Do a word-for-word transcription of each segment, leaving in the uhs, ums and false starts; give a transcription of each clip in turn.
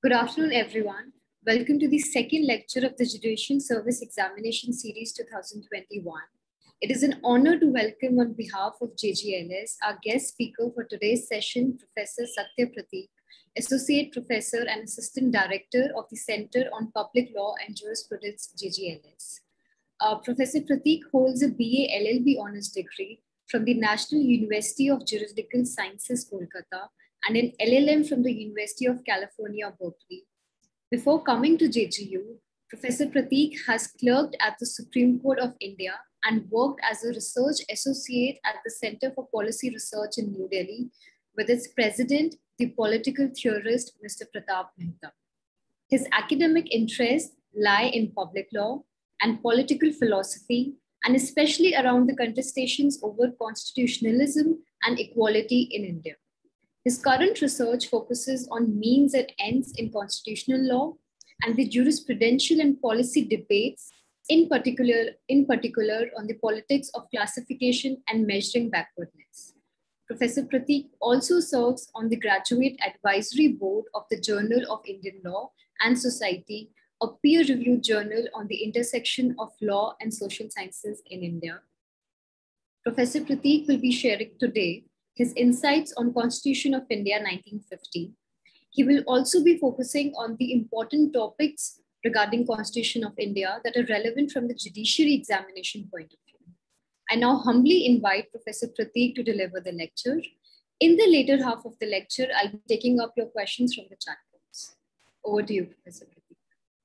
Good afternoon, everyone. Welcome to the second lecture of the Judicial Service Examination Series twenty twenty-one. It is an honor to welcome on behalf of J G L S our guest speaker for today's session, Professor Satya Prateek, Associate Professor and Assistant Director of the Center on Public Law and Jurisprudence, J G L S. Uh, Professor Prateek holds a B A L L B honors degree from the National University of Juridical Sciences, Kolkata, and an L L M from the University of California, Berkeley. Before coming to J G U, Professor Prateek has clerked at the Supreme Court of India and worked as a research associate at the Center for Policy Research in New Delhi with its president, the political theorist, Mister Pratap Mehta. His academic interests lie in public law and political philosophy, and especially around the contestations over constitutionalism and equality in India. His current research focuses on means and ends in constitutional law and the jurisprudential and policy debates, in particular, in particular on the politics of classification and measuring backwardness. Professor Prateek also serves on the Graduate Advisory Board of the Journal of Indian Law and Society, a peer-reviewed journal on the intersection of law and social sciences in India. Professor Prateek will be sharing today his insights on Constitution of India nineteen fifty. He will also be focusing on the important topics regarding Constitution of India that are relevant from the judiciary examination point of view. I now humbly invite Professor Prateek to deliver the lecture. In the later half of the lecture, I'll be taking up your questions from the chat box. Over to you, Professor Prateek.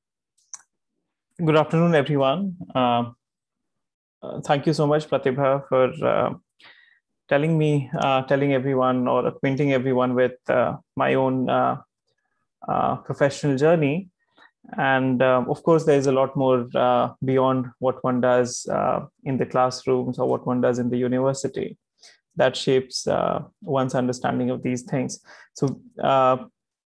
Good afternoon, everyone. Uh, uh, thank you so much, Pratibha, for uh, telling me, uh, telling everyone or acquainting everyone with uh, my own uh, uh, professional journey. And uh, of course, there's a lot more uh, beyond what one does uh, in the classrooms or what one does in the university that shapes uh, one's understanding of these things. So uh,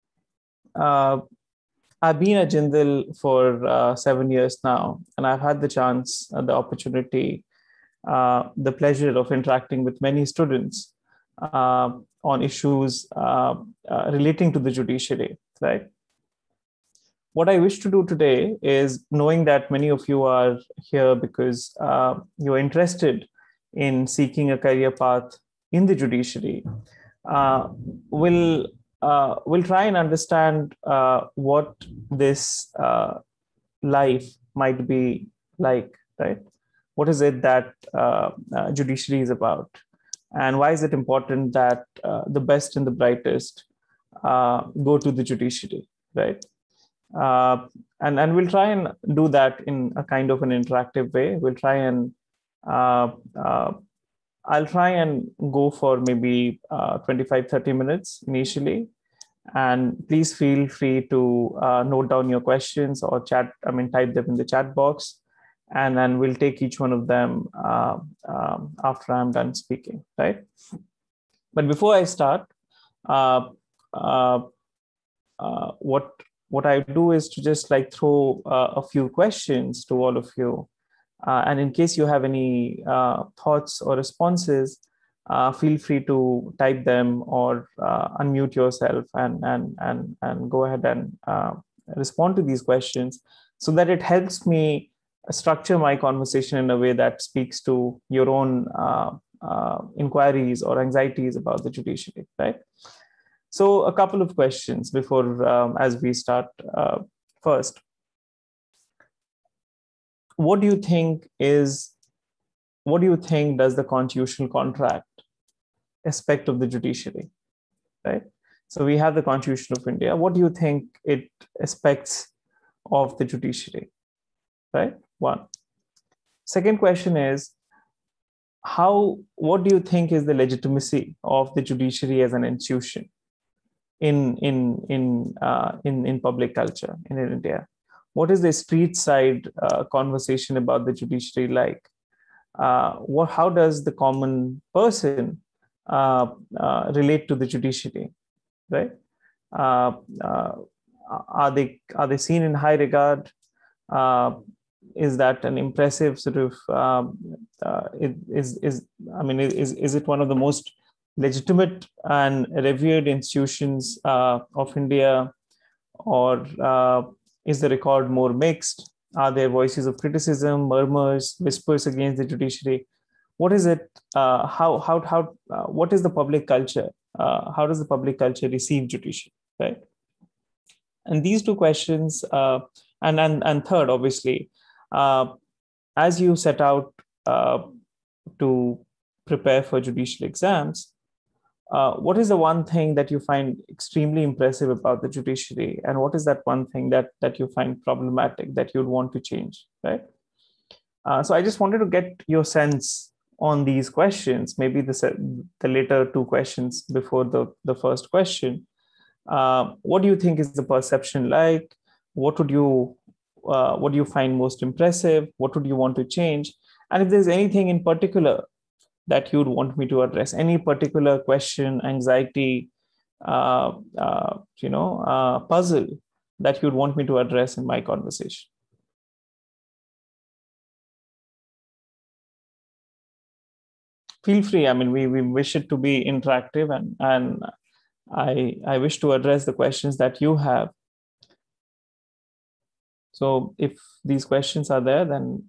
uh, I've been at Jindal for uh, seven years now, and I've had the chance, uh, the opportunity, Uh, the pleasure of interacting with many students uh, on issues uh, uh, relating to the judiciary, right? What I wish to do today is, knowing that many of you are here because uh, you're interested in seeking a career path in the judiciary, uh, will uh, will try and understand uh, what this uh, life might be like, right? What is it that uh, uh, judiciary is about? And why is it important that uh, the best and the brightest uh, go to the judiciary, right? Uh, and, and we'll try and do that in a kind of an interactive way. We'll try and, uh, uh, I'll try and go for maybe uh, twenty-five, thirty minutes initially. And please feel free to uh, note down your questions or chat, I mean, type them in the chat box. And then we'll take each one of them uh, um, after I'm done speaking, right? But before I start, uh, uh, uh, what, what I do is to just like throw uh, a few questions to all of you. Uh, and in case you have any uh, thoughts or responses, uh, feel free to type them or uh, unmute yourself and, and, and, and go ahead and uh, respond to these questions so that it helps me structure my conversation in a way that speaks to your own uh, uh, inquiries or anxieties about the judiciary, right? So a couple of questions before, um, as we start. Uh, first, what do you think is, what do you think does the constitutional contract aspect of the judiciary, right? So we have the Constitution of India. What do you think it aspects of the judiciary, right? One. Second question is, how, what do you think is the legitimacy of the judiciary as an institution in, in, in, uh, in, in public culture in India? What is the street side uh, conversation about the judiciary like? Uh, what, how does the common person uh, uh, relate to the judiciary, right? Uh, uh, are they, are they seen in high regard? Uh, Is that an impressive sort of, um, uh, is, is, I mean, is, is it one of the most legitimate and revered institutions uh, of India? or uh, is the record more mixed? Are there voices of criticism, murmurs, whispers against the judiciary? What is it? Uh, how how how? Uh, what is the public culture? Uh, how does the public culture receive judiciary? Right. And these two questions, uh, and and and third, obviously, uh, as you set out uh, to prepare for judicial exams, uh, what is the one thing that you find extremely impressive about the judiciary, and what is that one thing that that you find problematic that you'd want to change, right? Uh, so I just wanted to get your sense on these questions, maybe the, the later two questions before the, the first question. Uh, what do you think is the perception like? What would you, uh, what do you find most impressive? What would you want to change? And if there's anything in particular that you'd want me to address, any particular question, anxiety, uh, uh, you know, uh, puzzle that you'd want me to address in my conversation. Feel free. I mean, we, we wish it to be interactive, and, and I, I wish to address the questions that you have. So if these questions are there, then.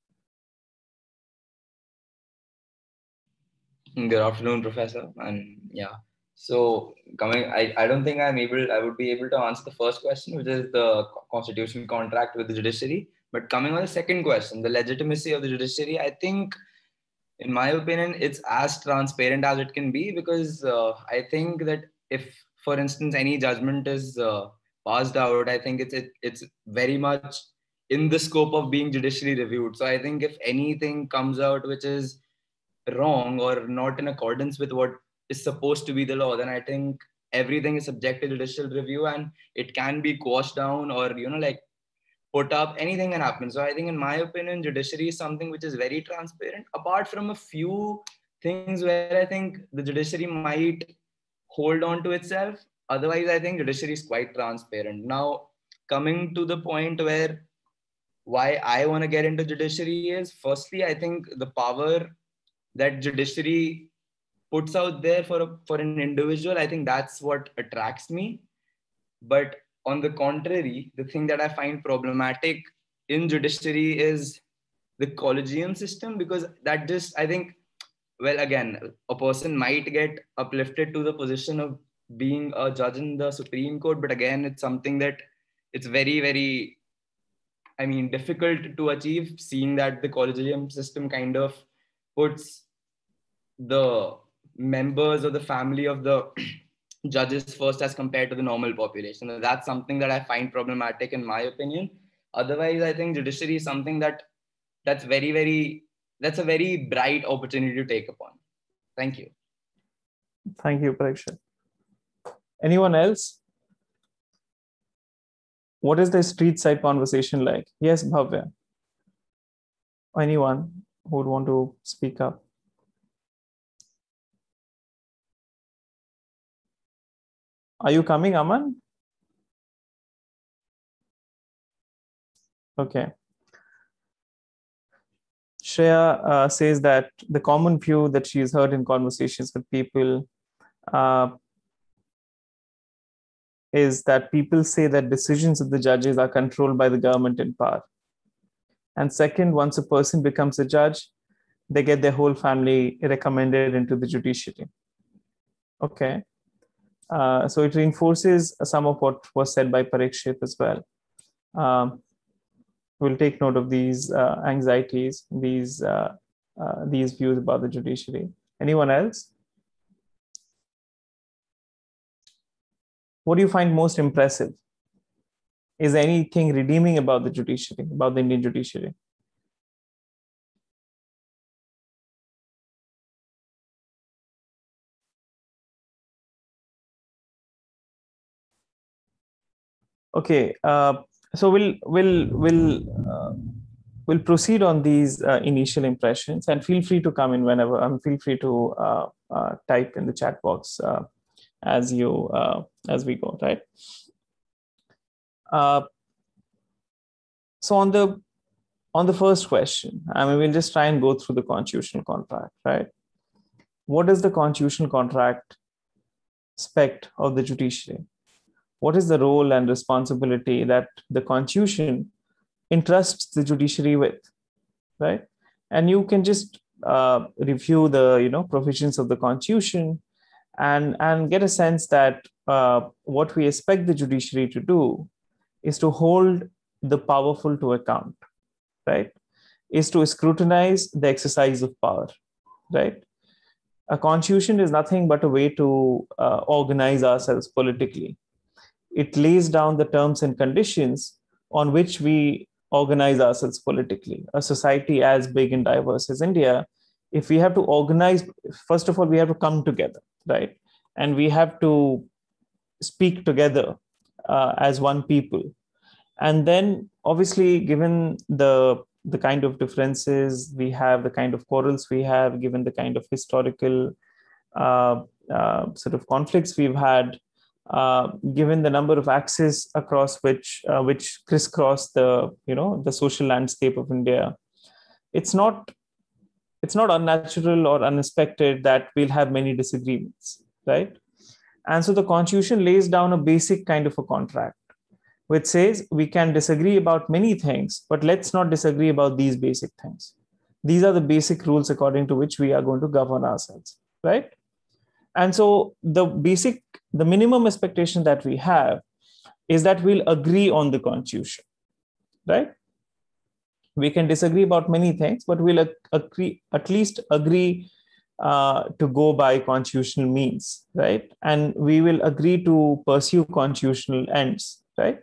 Good afternoon, Professor. And yeah, so coming, I, I don't think I'm able, I would be able to answer the first question, which is the constitutional contract with the judiciary. But coming on the second question, the legitimacy of the judiciary, I think, in my opinion, it's as transparent as it can be, because uh, I think that if, for instance, any judgment is uh, passed out, I think it's it, it's very much in the scope of being judicially reviewed. So I think if anything comes out which is wrong or not in accordance with what is supposed to be the law, then I think everything is subject to judicial review, and it can be quashed down or, you know, like put up, anything can happen. So I think, in my opinion, judiciary is something which is very transparent, apart from a few things where I think the judiciary might hold on to itself. Otherwise, I think judiciary is quite transparent. Now, coming to the point where why I want to get into judiciary is, firstly, I think the power that judiciary puts out there for a, for an individual, I think that's what attracts me. But on the contrary, the thing that I find problematic in judiciary is the collegium system, because that just, I think, well, again, a person might get uplifted to the position of being a judge in the Supreme Court, but again, it's something that it's very, very, I mean, difficult to achieve, seeing that the collegium system kind of puts the members of the family of the judges first as compared to the normal population. And that's something that I find problematic, in my opinion. Otherwise, I think judiciary is something that that's very, very, that's a very bright opportunity to take upon. Thank you. Thank you, Parikshit. Anyone else? What is the street side conversation like? Yes, Bhavya. Anyone who would want to speak up? Are you coming, Aman? Okay. Shreya uh, says that the common view that she's heard in conversations with people uh, is that people say that decisions of the judges are controlled by the government in power. And second, once a person becomes a judge, they get their whole family recommended into the judiciary. Okay. Uh, so it reinforces some of what was said by Parikshit as well. Um, we'll take note of these uh, anxieties, these, uh, uh, these views about the judiciary. Anyone else? What do you find most impressive? Is there anything redeeming about the judiciary, about the Indian judiciary? Okay, uh, so we'll we'll we'll uh, we'll proceed on these uh, initial impressions, and feel free to come in whenever. Um, feel free to uh, uh, type in the chat box uh, as you uh, as we go, right? Uh, so on the on the first question, I mean, we'll just try and go through the constitutional contract, right? What does the constitutional contract expect of the judiciary? what is the role and responsibility that the Constitution entrusts the judiciary with, right? And you can just uh, review the you know provisions of the Constitution and and get a sense that uh, what we expect the judiciary to do is to hold the powerful to account, right? Is to scrutinize the exercise of power, right? A constitution is nothing but a way to uh, organize ourselves politically. It lays down the terms and conditions on which we organize ourselves politically. A society as big and diverse as India, if we have to organize, first of all, we have to come together, right? And we have to speak together uh, as one people. And then, obviously, given the the kind of differences we have, the kind of quarrels we have, given the kind of historical uh, uh, sort of conflicts we've had, uh, given the number of axes across which uh, which crisscross the you know the social landscape of India, it's not it's not unnatural or unexpected that we'll have many disagreements, right? And so the Constitution lays down a basic kind of a contract, which says we can disagree about many things, but let's not disagree about these basic things. These are the basic rules according to which we are going to govern ourselves, right? And so the basic, the minimum expectation that we have is that we'll agree on the Constitution, right? We can disagree about many things, but we'll agree, at least agree uh, to go by constitutional means, right? And we will agree to pursue constitutional ends, right?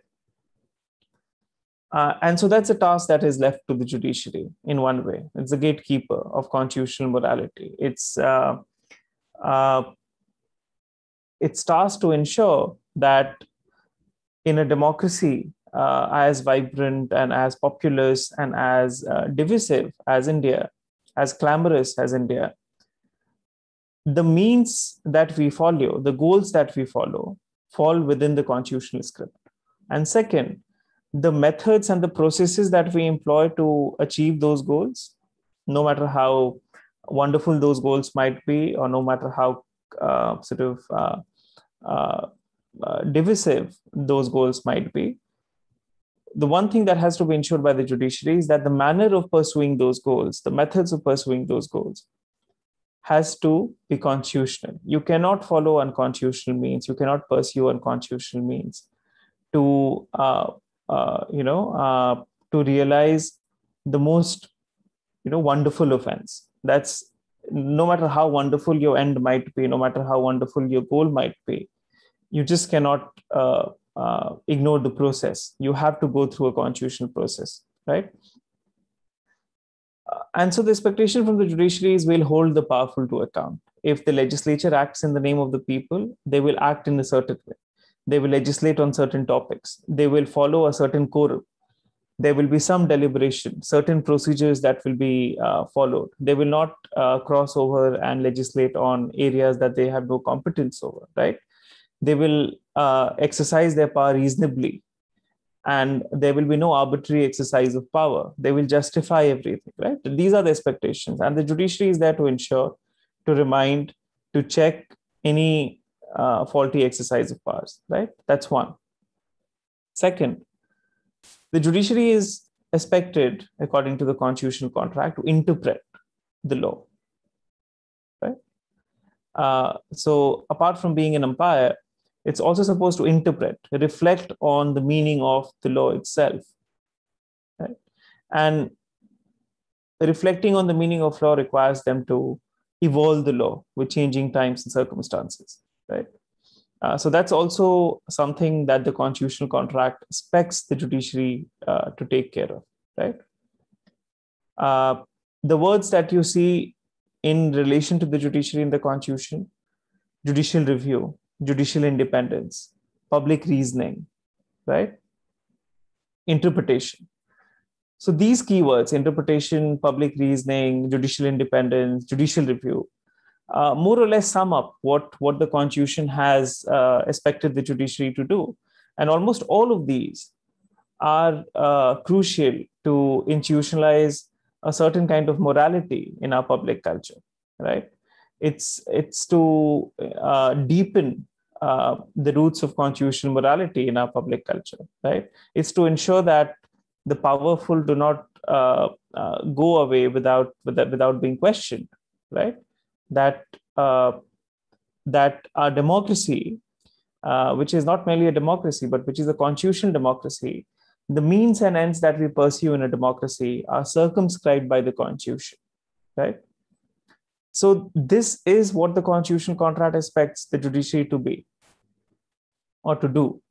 Uh, and so that's a task that is left to the judiciary in one way. It's the gatekeeper of constitutional morality. It's uh, uh, it's tasked to ensure that in a democracy uh, as vibrant and as populous and as uh, divisive as India, as clamorous as India, the means that we follow, the goals that we follow, fall within the constitutional script. And second, the methods and the processes that we employ to achieve those goals, no matter how wonderful those goals might be, or no matter how uh, sort of uh, uh, uh, divisive those goals might be, the one thing that has to be ensured by the judiciary is that the manner of pursuing those goals, the methods of pursuing those goals, has to be constitutional. You cannot follow unconstitutional means. You cannot pursue unconstitutional means to uh, Uh, you know, uh, to realize the most, you know, wonderful offense. That's no matter how wonderful your end might be, no matter how wonderful your goal might be, you just cannot uh, uh, ignore the process. You have to go through a constitutional process, right? Uh, and so the expectation from the judiciary is we'll hold the powerful to account. If the legislature acts in the name of the people, they will act in a certain way. They will legislate on certain topics. They will follow a certain quorum. There will be some deliberation, certain procedures that will be uh, followed. They will not uh, cross over and legislate on areas that they have no competence over, right? They will uh, exercise their power reasonably, and there will be no arbitrary exercise of power. They will justify everything, right? These are the expectations. And the judiciary is there to ensure, to remind, to check any Uh, faulty exercise of powers, right? That's one. Second, the judiciary is expected, according to the constitutional contract, to interpret the law, right? Uh, so apart from being an umpire, it's also supposed to interpret, reflect on the meaning of the law itself, right? And reflecting on the meaning of law requires them to evolve the law with changing times and circumstances. Right. Uh, so that's also something that the constitutional contract expects the judiciary uh, to take care of. Right. Uh, the words that you see in relation to the judiciary in the Constitution: judicial review, judicial independence, public reasoning, right? Interpretation. So these keywords: interpretation, public reasoning, judicial independence, judicial review, Uh, more or less sum up what, what the Constitution has uh, expected the judiciary to do. And almost all of these are uh, crucial to institutionalize a certain kind of morality in our public culture, right? It's, it's to uh, deepen uh, the roots of constitutional morality in our public culture, right? It's to ensure that the powerful do not uh, uh, go away without, without without being questioned, right? That uh, that our democracy, uh, which is not merely a democracy, but which is a constitutional democracy, the means and ends that we pursue in a democracy are circumscribed by the Constitution, right? So this is what the constitutional contract expects the judiciary to be or to do.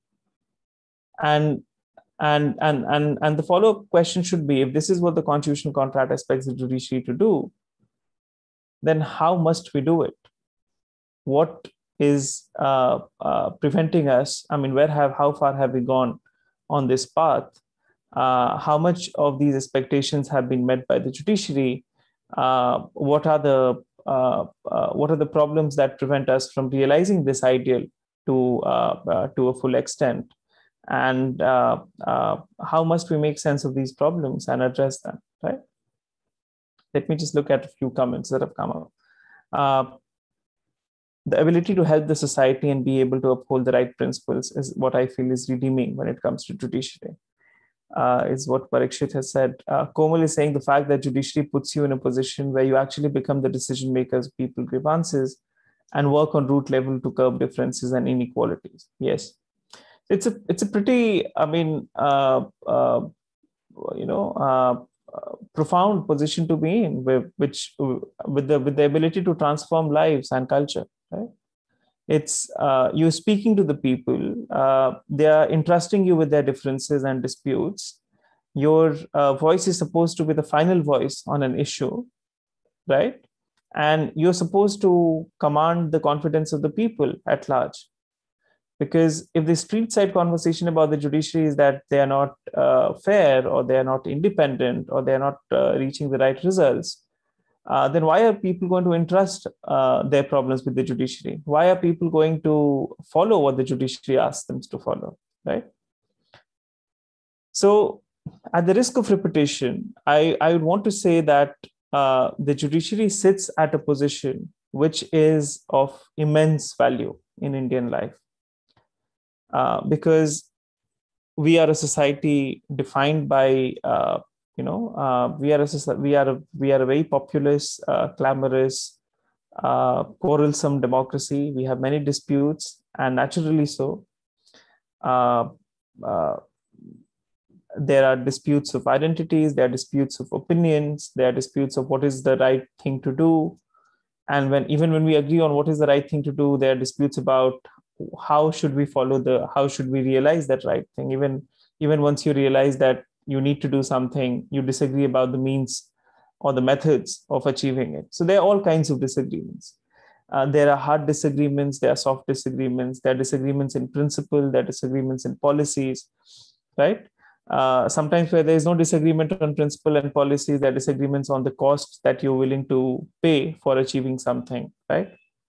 And and and and, and the follow-up question should be, if this is what the constitutional contract expects the judiciary to do, then how must we do it? What is uh, uh, preventing us? I mean, where have, how far have we gone on this path? Uh, how much of these expectations have been met by the judiciary? Uh, what are the uh, uh, what are the problems that prevent us from realizing this ideal to uh, uh, to a full extent? And uh, uh, how must we make sense of these problems and address them? Right. Let me just look at a few comments that have come up. Uh, the ability to help the society and be able to uphold the right principles is what I feel is redeeming when it comes to judiciary. Uh, is what Parikshit has said. Uh, Komal is saying the fact that judiciary puts you in a position where you actually become the decision makers, people grievances, and work on root level to curb differences and inequalities. Yes, it's a it's a pretty, I mean, uh, uh, you know, uh, uh, profound position to be in, with, which with the with the ability to transform lives and culture. Right? It's uh, you speaking to the people. Uh, they are entrusting you with their differences and disputes. Your uh, voice is supposed to be the final voice on an issue, right? And you're supposed to command the confidence of the people at large. Because if the street side conversation about the judiciary is that they are not uh, fair, or they are not independent, or they are not uh, reaching the right results, Uh, then why are people going to entrust uh, their problems with the judiciary? Why are people going to follow what the judiciary asks them to follow, right? So at the risk of repetition, I, I would want to say that uh, the judiciary sits at a position which is of immense value in Indian life, uh, because we are a society defined by uh, You know, uh, we are a we are a, we are a very populous, uh, clamorous, uh, quarrelsome democracy. We have many disputes, and naturally so. Uh, uh, there are disputes of identities. There are disputes of opinions. There are disputes of what is the right thing to do. And when even when we agree on what is the right thing to do, there are disputes about how should we follow the how should we realize that right thing. Even even once you realize that you need to do something, you disagree about the means or the methods of achieving it. So there are all kinds of disagreements. Uh, there are hard disagreements, there are soft disagreements, there are disagreements in principle, there are disagreements in policies, right? Uh, sometimes where there is no disagreement on principle and policies, there are disagreements on the cost that you're willing to pay for achieving something, right?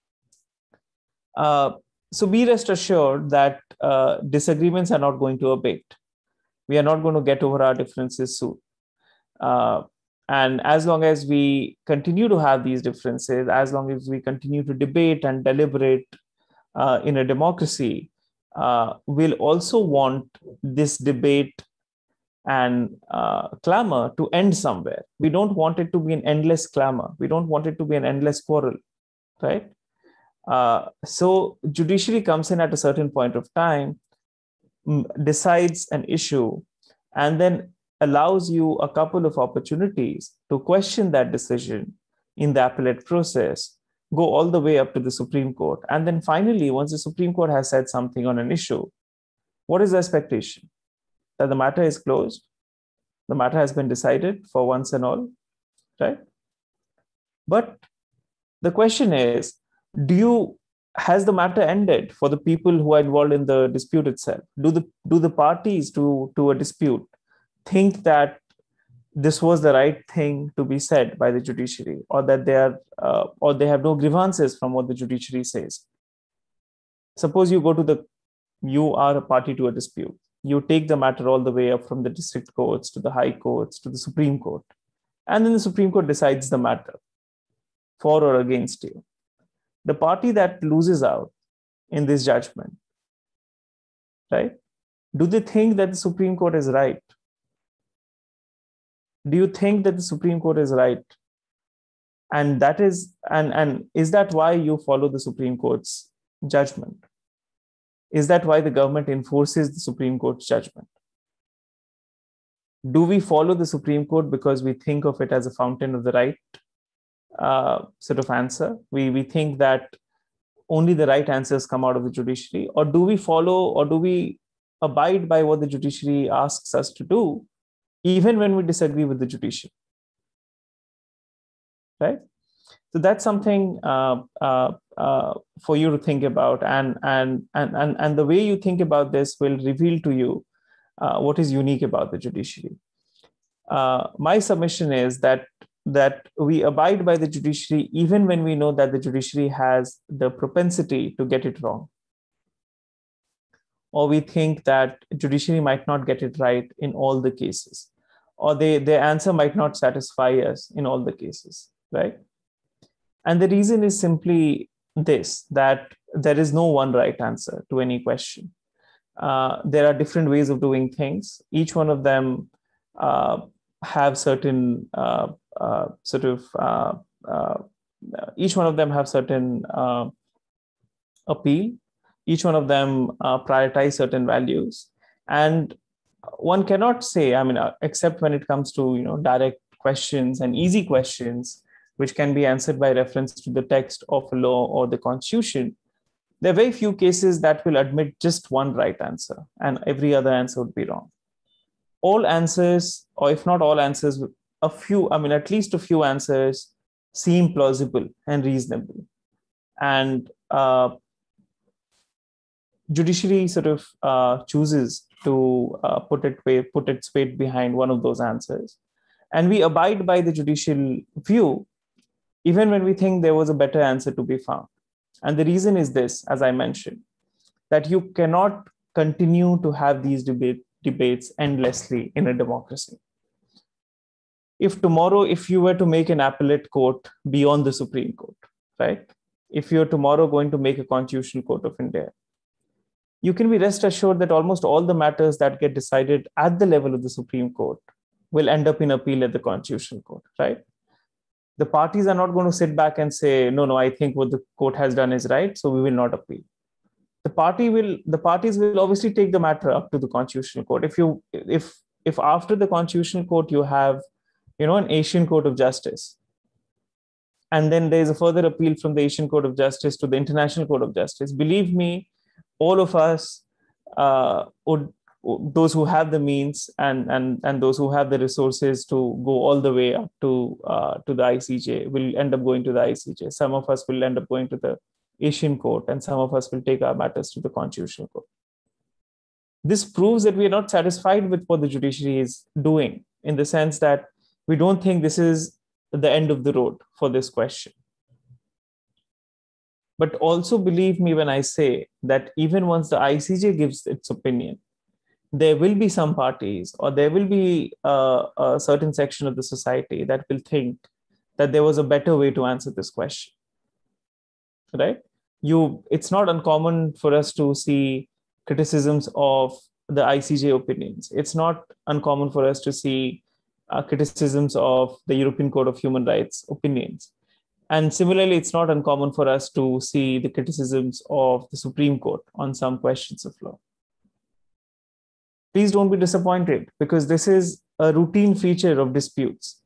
Uh, so be rest assured that uh, disagreements are not going to abate. We are not going to get over our differences soon. Uh, and as long as we continue to have these differences, as long as we continue to debate and deliberate uh, in a democracy, uh, we'll also want this debate and uh, clamor to end somewhere. We don't want it to be an endless clamor. We don't want it to be an endless quarrel, right? Uh, so judiciary comes in at a certain point of time, decides an issue, and then allows you a couple of opportunities to question that decision in the appellate process, go all the way up to the Supreme Court. And then finally, once the Supreme Court has said something on an issue, what is the expectation? That the matter is closed, the matter has been decided for once and all, right? But the question is, do you has the matter ended for the people who are involved in the dispute itself? Do the do the parties to, to a dispute think that this was the right thing to be said by the judiciary, or that they are uh, or they have no grievances from what the judiciary says? Suppose you go to the you are a party to a dispute. You take the matter all the way up from the district courts to the high courts to the Supreme Court, and then the Supreme Court decides the matter for or against you. The party that loses out in this judgment, right? Do they think that the Supreme Court is right? Do you think that the Supreme Court is right? And that is, and, and is that why you follow the Supreme Court's judgment? Is that why the government enforces the Supreme Court's judgment? Do we follow the Supreme Court because we think of it as a fountain of the right uh, sort of answer? We, we think that only the right answers come out of the judiciary, or do we follow, or do we abide by what the judiciary asks us to do, even when we disagree with the judiciary, right? So that's something uh, uh, uh, for you to think about, and, and, and, and, and the way you think about this will reveal to you uh, what is unique about the judiciary. Uh, my submission is that that we abide by the judiciary even when we know that the judiciary has the propensity to get it wrong, or we think that judiciary might not get it right in all the cases, or they, their answer might not satisfy us in all the cases, right? And the reason is simply this, that there is no one right answer to any question. Uh, there are different ways of doing things. Each one of them uh, have certain uh, uh, sort of, uh, uh, each one of them have certain uh, appeal. Each one of them uh, prioritize certain values. And one cannot say, I mean, uh, except when it comes to, you know, direct questions and easy questions, which can be answered by reference to the text of a law or the constitution, there are very few cases that will admit just one right answer and every other answer would be wrong. All answers, or if not all answers, a few, I mean, at least a few answers seem plausible and reasonable. And uh, judiciary sort of uh, chooses to uh, put it put its weight behind one of those answers. And we abide by the judicial view, even when we think there was a better answer to be found. And the reason is this, as I mentioned, that you cannot continue to have these debate, debates endlessly in a democracy. If tomorrow, if you were to make an appellate court beyond the Supreme Court, right? If you're tomorrow going to make a constitutional court of India, you can be rest assured that almost all the matters that get decided at the level of the Supreme Court will end up in appeal at the Constitutional Court, right? The parties are not going to sit back and say, no, no, I think what the court has done is right, so we will not appeal. The party will, the parties will obviously take the matter up to the Constitutional Court. If you, if, if after the Constitutional Court you have, you know, an Asian Court of Justice, and then there is a further appeal from the Asian Court of Justice to the International Court of Justice, believe me, all of us uh, would, those who have the means and, and, and those who have the resources to go all the way up to, uh, to the I C J will end up going to the I C J. Some of us will end up going to the Asian Court, and some of us will take our matters to the Constitutional Court. This proves that we are not satisfied with what the judiciary is doing, in the sense that we don't think this is the end of the road for this question. But also believe me when I say that even once the I C J gives its opinion, there will be some parties, or there will be a, a certain section of the society that will think that there was a better way to answer this question, right? You, it's not uncommon for us to see criticisms of the I C J opinions. It's not uncommon for us to see uh, criticisms of the European Court of Human Rights opinions. And similarly, it's not uncommon for us to see the criticisms of the Supreme Court on some questions of law. Please don't be disappointed, because this is a routine feature of disputes.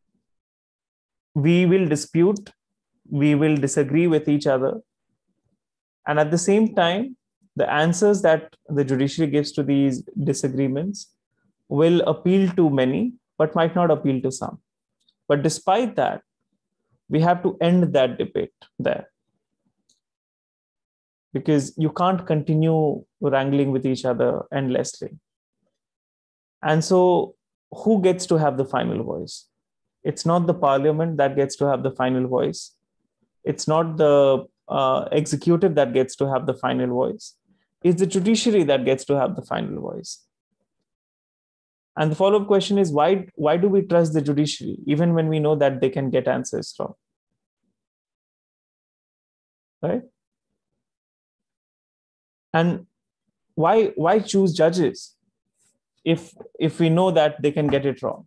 We will dispute, we will disagree with each other. And at the same time, the answers that the judiciary gives to these disagreements will appeal to many, but might not appeal to some. But despite that, we have to end that debate there, because you can't continue wrangling with each other endlessly. And so who gets to have the final voice? It's not the parliament that gets to have the final voice. It's not the uh, executive that gets to have the final voice. It's the judiciary that gets to have the final voice. And the follow-up question is, why, why do we trust the judiciary, even when we know that they can get answers wrong? Right? And why, why choose judges if, if we know that they can get it wrong?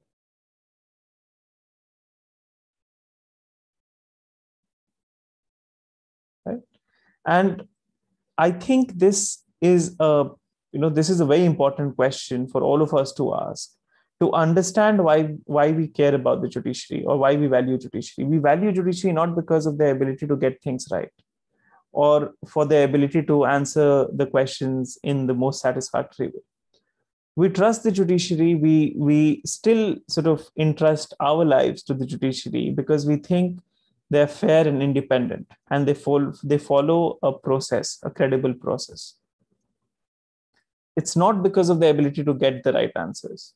Right? And I think this is a, you know, this is a very important question for all of us to ask, to understand why, why we care about the judiciary or why we value judiciary. We value judiciary not because of their ability to get things right, or for their ability to answer the questions in the most satisfactory way. We trust the judiciary. We, we still sort of entrust our lives to the judiciary because we think they're fair and independent, and they follow, they follow a process, a credible process. It's not because of their ability to get the right answers.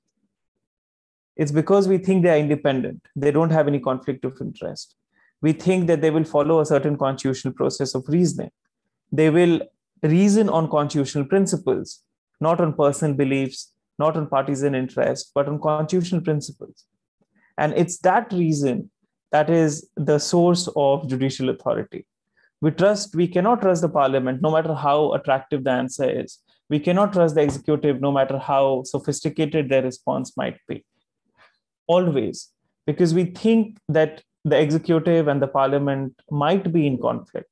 It's because we think they're independent. They don't have any conflict of interest. We think that they will follow a certain constitutional process of reasoning. They will reason on constitutional principles, not on personal beliefs, not on partisan interest, but on constitutional principles. And it's that reason that is the source of judicial authority. We trust, we cannot trust the parliament, no matter how attractive the answer is. We cannot trust the executive, no matter how sophisticated their response might be. Always, because we think that the executive and the parliament might be in conflict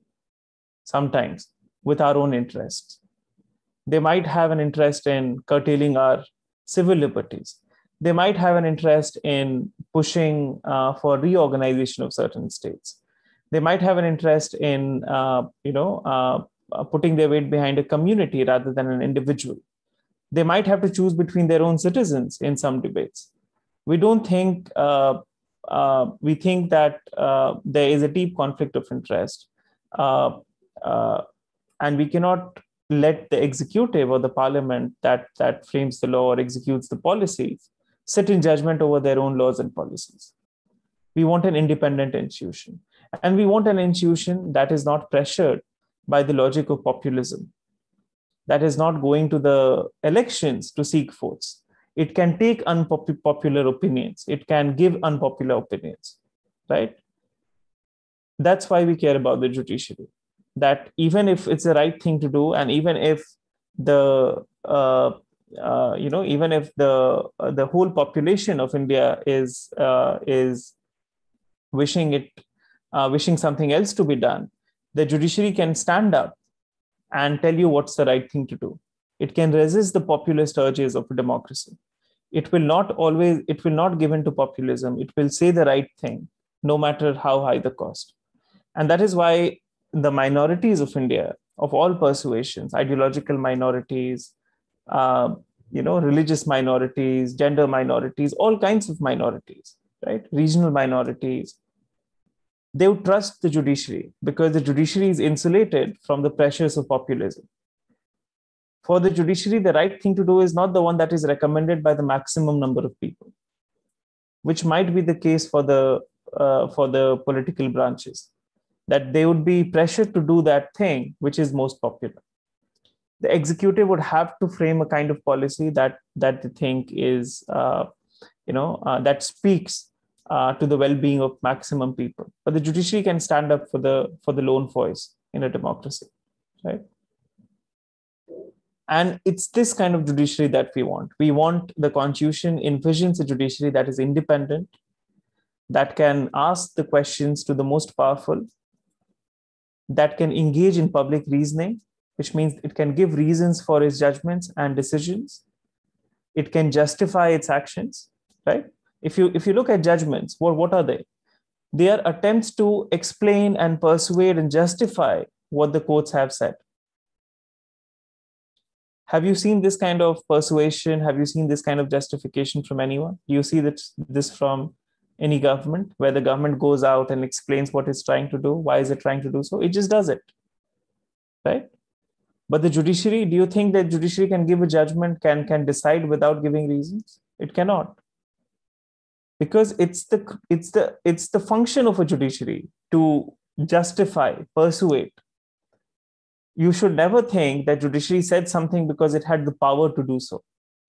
sometimes with our own interests. They might have an interest in curtailing our civil liberties. They might have an interest in pushing uh, for reorganization of certain states. They might have an interest in, uh, you know, uh, putting their weight behind a community rather than an individual. They might have to choose between their own citizens in some debates. We don't think, uh, uh, we think that uh, there is a deep conflict of interest, uh, uh, and we cannot let the executive or the parliament that, that frames the law or executes the policies sit in judgment over their own laws and policies. We want an independent institution. And we want an institution that is not pressured by the logic of populism, that is not going to the elections to seek votes. It can take unpopular opinions. It can give unpopular opinions, right? That's why we care about the judiciary. That even if it's the right thing to do, and even if the uh, uh, you know, even if the uh, the whole population of India is uh, is wishing it, uh, wishing something else to be done, the judiciary can stand up and tell you what's the right thing to do. It can resist the populist urges of a democracy. It will not always, it will not give in to populism. It will say the right thing, no matter how high the cost. And that is why the minorities of India, of all persuasions, ideological minorities, uh, you know, religious minorities, gender minorities, all kinds of minorities, right? Regional minorities, they would trust the judiciary because the judiciary is insulated from the pressures of populism. For the judiciary, the right thing to do is not the one that is recommended by the maximum number of people, which might be the case for the, uh, for the political branches, that they would be pressured to do that thing which is most popular. The executive would have to frame a kind of policy that, that they think is, uh, you know, uh, that speaks uh, to the well-being of maximum people. But the judiciary can stand up for the, for the lone voice in a democracy, right? And it's this kind of judiciary that we want. We want, the Constitution envisions a judiciary that is independent, that can ask the questions to the most powerful, that can engage in public reasoning, which means it can give reasons for its judgments and decisions. It can justify its actions, right? If you, if you look at judgments, what, what are they? They are attempts to explain and persuade and justify what the courts have said. Have you seen this kind of persuasion? Have you seen this kind of justification from anyone? Do you see that, this from any government, where the government goes out and explains what it's trying to do? Why is it trying to do so? It just does it, right? But the judiciary, do you think that judiciary can give a judgment, can, can decide without giving reasons? It cannot. Because it's the, it's, the, it's the function of a judiciary to justify, persuade. You should never think that judiciary said something because it had the power to do so.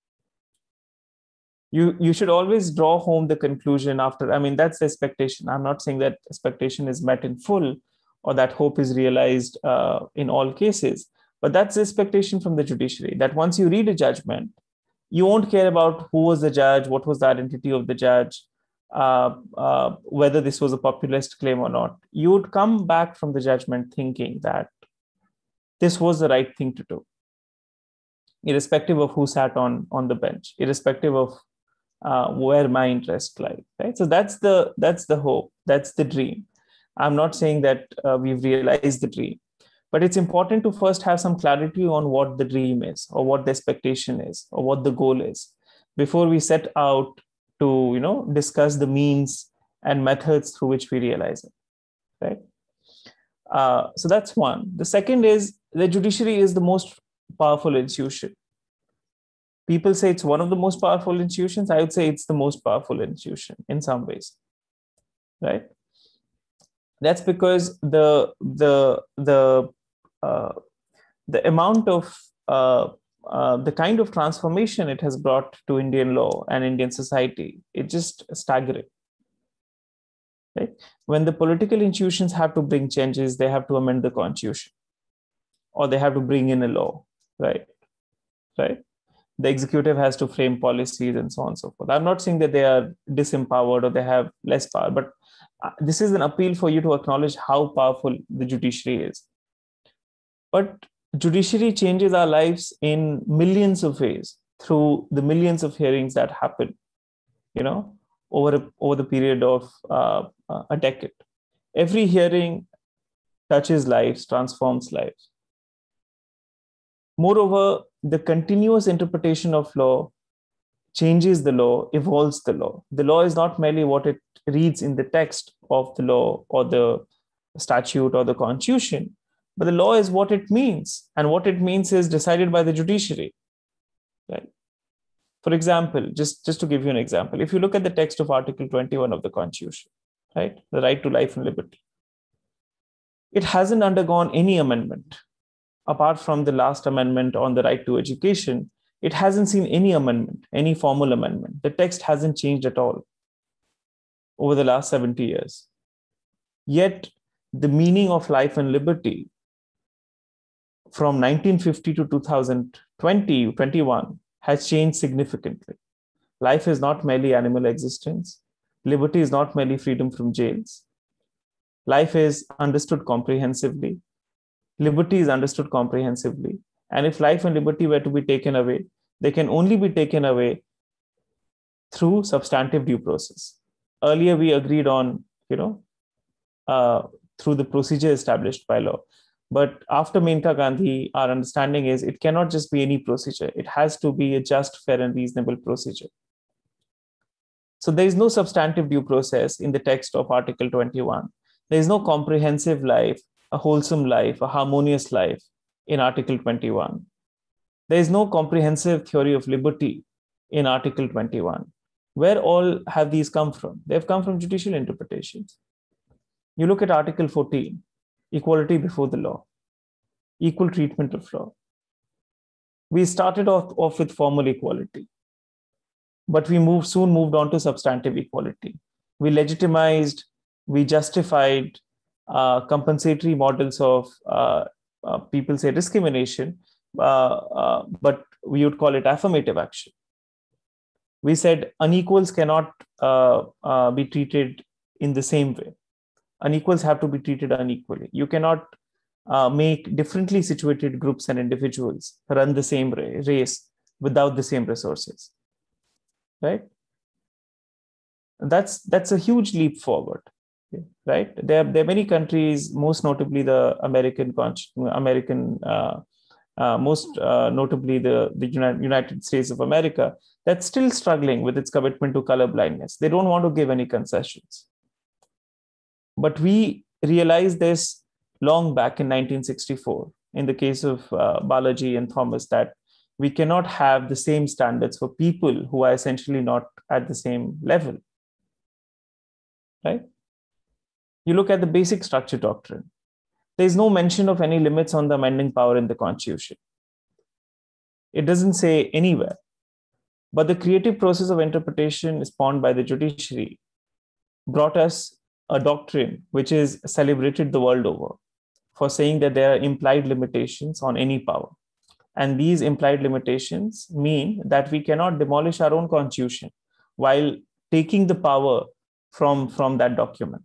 You, you should always draw home the conclusion after, I mean, that's the expectation. I'm not saying that expectation is met in full or that hope is realized uh, in all cases. But that's the expectation from the judiciary, that once you read a judgment, you won't care about who was the judge, what was the identity of the judge, uh, uh, whether this was a populist claim or not. You would come back from the judgment thinking that this was the right thing to do, irrespective of who sat on, on the bench, irrespective of uh, where my interest lies, right? So that's the, that's the hope, that's the dream. I'm not saying that uh, we've realized the dream, but it's important to first have some clarity on what the dream is, or what the expectation is, or what the goal is, before we set out to, you know, discuss the means and methods through which we realize it, right? Uh, so that's one. The second is the judiciary is the most powerful institution. People say it's one of the most powerful institutions. I would say it's the most powerful institution in some ways, right? That's because the the the uh, the amount of uh, uh, the kind of transformation it has brought to Indian law and Indian society, it's just staggering. Right? When the political institutions have to bring changes, they have to amend the constitution, or they have to bring in a law, right? Right? The executive has to frame policies and so on and so forth. I'm not saying that they are disempowered or they have less power, but this is an appeal for you to acknowledge how powerful the judiciary is. But judiciary changes our lives in millions of ways through the millions of hearings that happen, you know, over, a, over the period of uh, a decade. Every hearing touches lives, transforms lives. Moreover, the continuous interpretation of law changes the law, evolves the law. The law is not merely what it reads in the text of the law or the statute or the constitution, but the law is what it means. And what it means is decided by the judiciary. Right? For example, just, just to give you an example, if you look at the text of Article twenty-one of the Constitution, right, the right to life and liberty, it hasn't undergone any amendment. Apart from the last amendment on the right to education, it hasn't seen any amendment, any formal amendment. The text hasn't changed at all over the last seventy years. Yet the meaning of life and liberty from nineteen fifty to two thousand twenty, twenty-one has changed significantly. Life is not merely animal existence. Liberty is not merely freedom from jails. Life is understood comprehensively. Liberty is understood comprehensively. And if life and liberty were to be taken away, they can only be taken away through substantive due process. Earlier, we agreed on, you know, uh, through the procedure established by law. But after Menka Gandhi, our understanding is it cannot just be any procedure. It has to be a just, fair, and reasonable procedure. So there is no substantive due process in the text of Article twenty-one. There is no comprehensive life, a wholesome life, a harmonious life in Article twenty-one. There is no comprehensive theory of liberty in Article twenty-one. Where all have these come from? They've come from judicial interpretations. You look at Article fourteen, equality before the law, equal treatment of law. We started off, off with formal equality, but we moved, soon moved on to substantive equality. We legitimized, we justified uh, compensatory models of, uh, uh, people say discrimination, uh, uh, but we would call it affirmative action. We said unequals cannot uh, uh, be treated in the same way. Unequals have to be treated unequally. You cannot uh, make differently situated groups and individuals run the same race without the same resources, right? That's, that's a huge leap forward, right? There, there are many countries, most notably the American, American uh, uh, most uh, notably the, the United States of America, that's still struggling with its commitment to color blindness. They don't want to give any concessions. But we realized this long back in nineteen sixty-four, in the case of uh, Balaji and Thomas, that we cannot have the same standards for people who are essentially not at the same level, right? You look at the basic structure doctrine. There is no mention of any limits on the amending power in the Constitution. It doesn't say anywhere. But the creative process of interpretation spawned by the judiciary brought us a doctrine which is celebrated the world over for saying that there are implied limitations on any power. And these implied limitations mean that we cannot demolish our own constitution while taking the power from, from that document,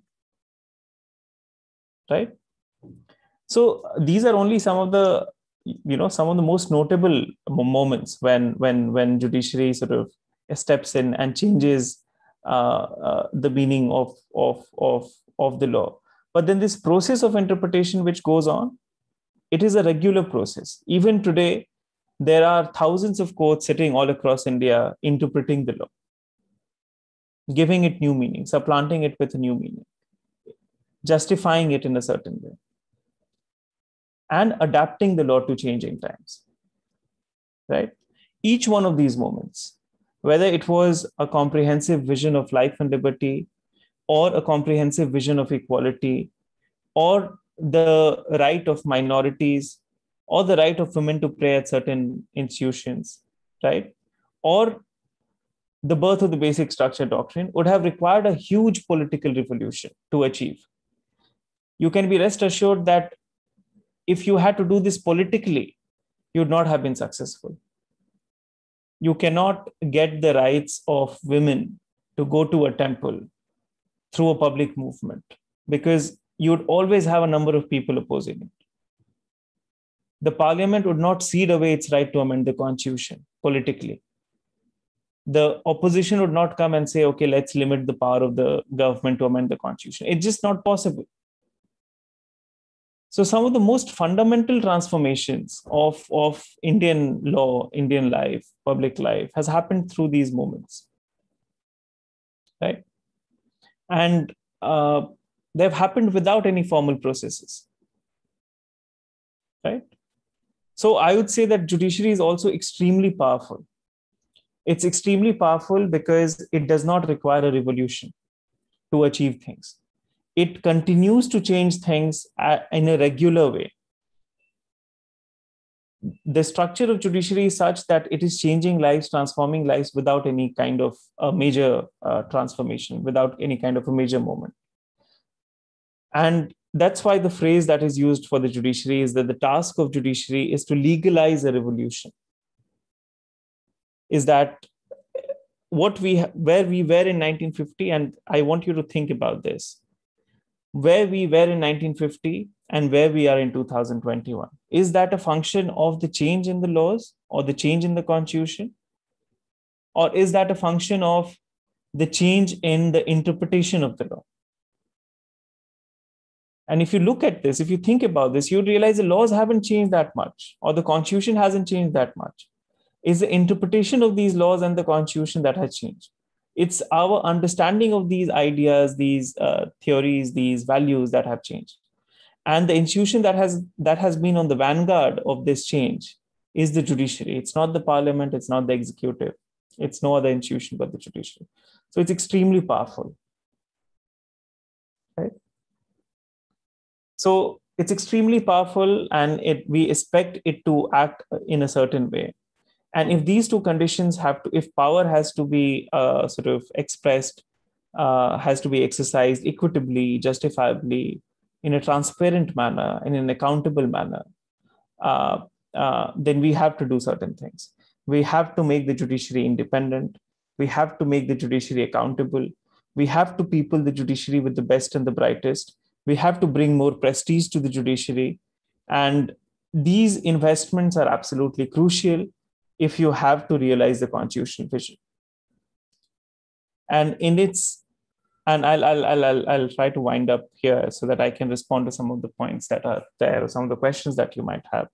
right? So these are only some of the, you know, some of the most notable moments when, when, when judiciary sort of steps in and changes uh, uh, the meaning of, of, of, of the law. But then this process of interpretation which goes on, it is a regular process. Even today, there are thousands of courts sitting all across India interpreting the law, giving it new meaning, supplanting it with a new meaning, justifying it in a certain way, and adapting the law to changing times, right? Each one of these moments, whether it was a comprehensive vision of life and liberty, or a comprehensive vision of equality, or the right of minorities, or the right of women to pray at certain institutions, right? Or the birth of the basic structure doctrine, would have required a huge political revolution to achieve. You can be rest assured that if you had to do this politically, you would not have been successful. You cannot get the rights of women to go to a temple through a public movement, because you would always have a number of people opposing it. The parliament would not cede away its right to amend the constitution politically. The opposition would not come and say, okay, let's limit the power of the government to amend the constitution. It's just not possible. So some of the most fundamental transformations of, of Indian law, Indian life, public life has happened through these moments, right? And uh, they've happened without any formal processes, right? So I would say that judiciary is also extremely powerful. It's extremely powerful because it does not require a revolution to achieve things. It continues to change things in a regular way. The structure of judiciary is such that it is changing lives, transforming lives without any kind of a major uh, transformation, without any kind of a major moment. And that's why the phrase that is used for the judiciary is that the task of judiciary is to legalize a revolution. Is that what we, where we were in nineteen fifty, and I want you to think about this, where we were in nineteen fifty and where we are in two thousand twenty-one. Is that a function of the change in the laws or the change in the constitution? Or is that a function of the change in the interpretation of the law? And if you look at this, if you think about this, you realize the laws haven't changed that much, or the constitution hasn't changed that much. It's the interpretation of these laws and the constitution that has changed. It's our understanding of these ideas, these uh, theories, these values that have changed. And the institution that has, that has been on the vanguard of this change is the judiciary. It's not the parliament, it's not the executive. It's no other institution but the judiciary. So it's extremely powerful, right? So it's extremely powerful, and it, we expect it to act in a certain way. And if these two conditions have to, if power has to be uh, sort of expressed, uh, has to be exercised equitably, justifiably, in a transparent manner, in an accountable manner, uh, uh, then we have to do certain things. We have to make the judiciary independent. We have to make the judiciary accountable. We have to people the judiciary with the best and the brightest. We have to bring more prestige to the judiciary. And these investments are absolutely crucial if you have to realize the constitutional vision. And in its, and I'll, I'll, I'll, I'll try to wind up here so that I can respond to some of the points that are there, or some of the questions that you might have.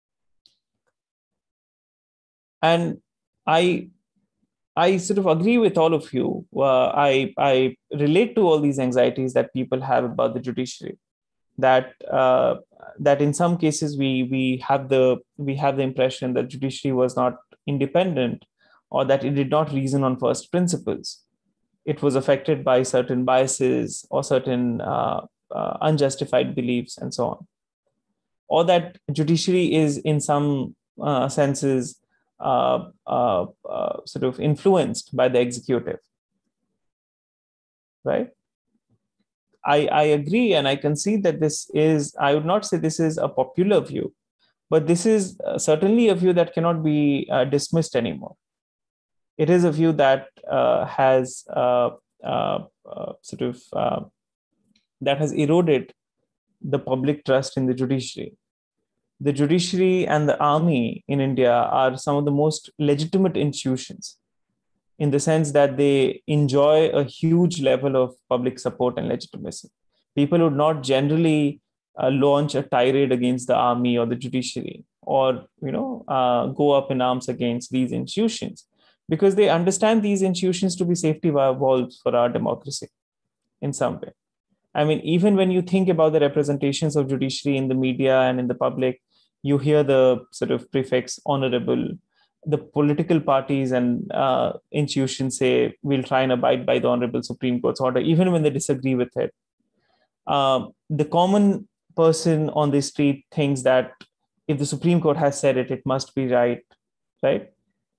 And I, I sort of agree with all of you. Uh, I, I relate to all these anxieties that people have about the judiciary. That uh, that in some cases we we have the we have the impression that judiciary was not independent, or that it did not reason on first principles. It was affected by certain biases or certain uh, uh, unjustified beliefs and so on. Or that judiciary is in some uh, senses uh, uh, uh, sort of influenced by the executive, right? I, I agree, and I concede that this is, I would not say this is a popular view, but this is uh, certainly a view that cannot be uh, dismissed anymore. It is a view that uh, has uh, uh, uh, sort of, uh, that has eroded the public trust in the judiciary. The judiciary and the army in India are some of the most legitimate institutions, in the sense that they enjoy a huge level of public support and legitimacy. People would not generally uh, launch a tirade against the army or the judiciary, or you know uh, go up in arms against these institutions, because they understand these institutions to be safety valves for our democracy in some way. I mean, even when you think about the representations of judiciary in the media and in the public, you hear the sort of prefix honorable. The political parties and uh, institutions say, we'll try and abide by the Honorable Supreme Court's order, even when they disagree with it. Uh, the common person on the street thinks that if the Supreme Court has said it, it must be right, right?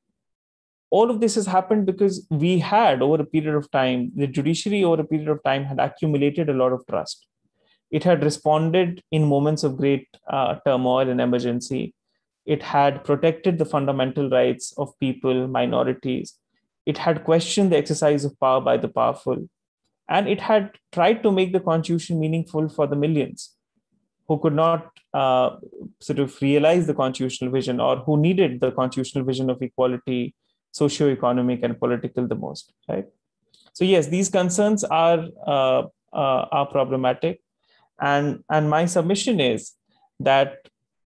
All of this has happened because we had, over a period of time, the judiciary over a period of time had accumulated a lot of trust. It had responded in moments of great uh, turmoil and emergency. It had protected the fundamental rights of people, minorities. It had questioned the exercise of power by the powerful. And it had tried to make the constitution meaningful for the millions who could not uh, sort of realize the constitutional vision, or who needed the constitutional vision of equality, socio-economic and political the most, right? So yes, these concerns are, uh, uh, are problematic. And, and my submission is that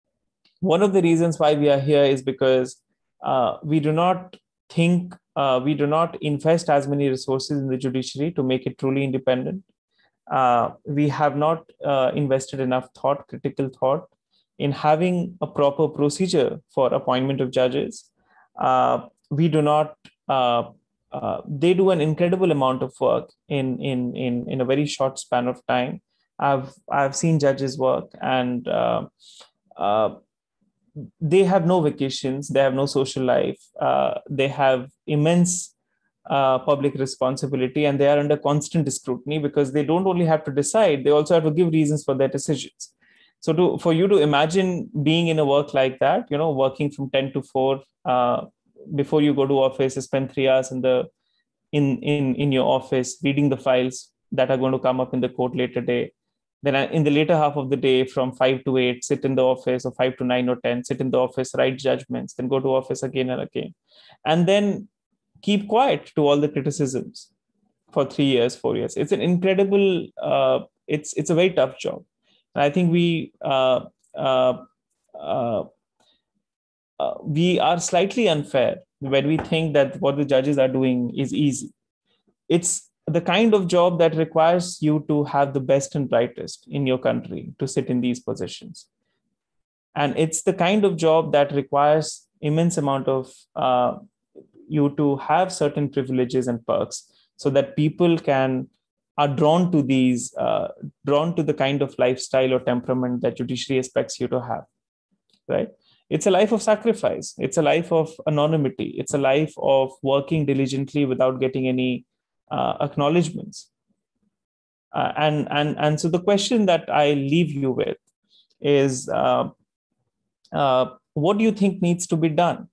one of the reasons why we are here is because uh, we do not think, uh, we do not invest as many resources in the judiciary to make it truly independent. Uh, we have not uh, invested enough thought, critical thought, in having a proper procedure for appointment of judges. Uh, we do not, uh, uh, they do an incredible amount of work in, in, in, in a very short span of time. I've, I've seen judges work, and uh, uh, they have no vacations, they have no social life, uh, they have immense uh, public responsibility, and they are under constant scrutiny, because they don't only have to decide, they also have to give reasons for their decisions. So to, for you to imagine being in a work like that, you know, working from ten to four, uh, before you go to office, you spend three hours in the in, in, in your office reading the files that are going to come up in the court later day. Then in the later half of the day, from five to eight, sit in the office, or five to nine or ten, sit in the office, write judgments, then go to office again and again. And then keep quiet to all the criticisms for three years, four years. It's an incredible, uh, it's, it's a very tough job. And I think we, uh, uh, uh, uh, we are slightly unfair when we think that what the judges are doing is easy. It's the kind of job that requires you to have the best and brightest in your country to sit in these positions. And it's the kind of job that requires immense amount of uh, you to have certain privileges and perks, so that people can are drawn to these, uh, drawn to the kind of lifestyle or temperament that judiciary expects you to have, right? It's a life of sacrifice. It's a life of anonymity. It's a life of working diligently without getting any uh, acknowledgements. Uh, and, and, and so the question that I leave you with is, uh, uh, what do you think needs to be done?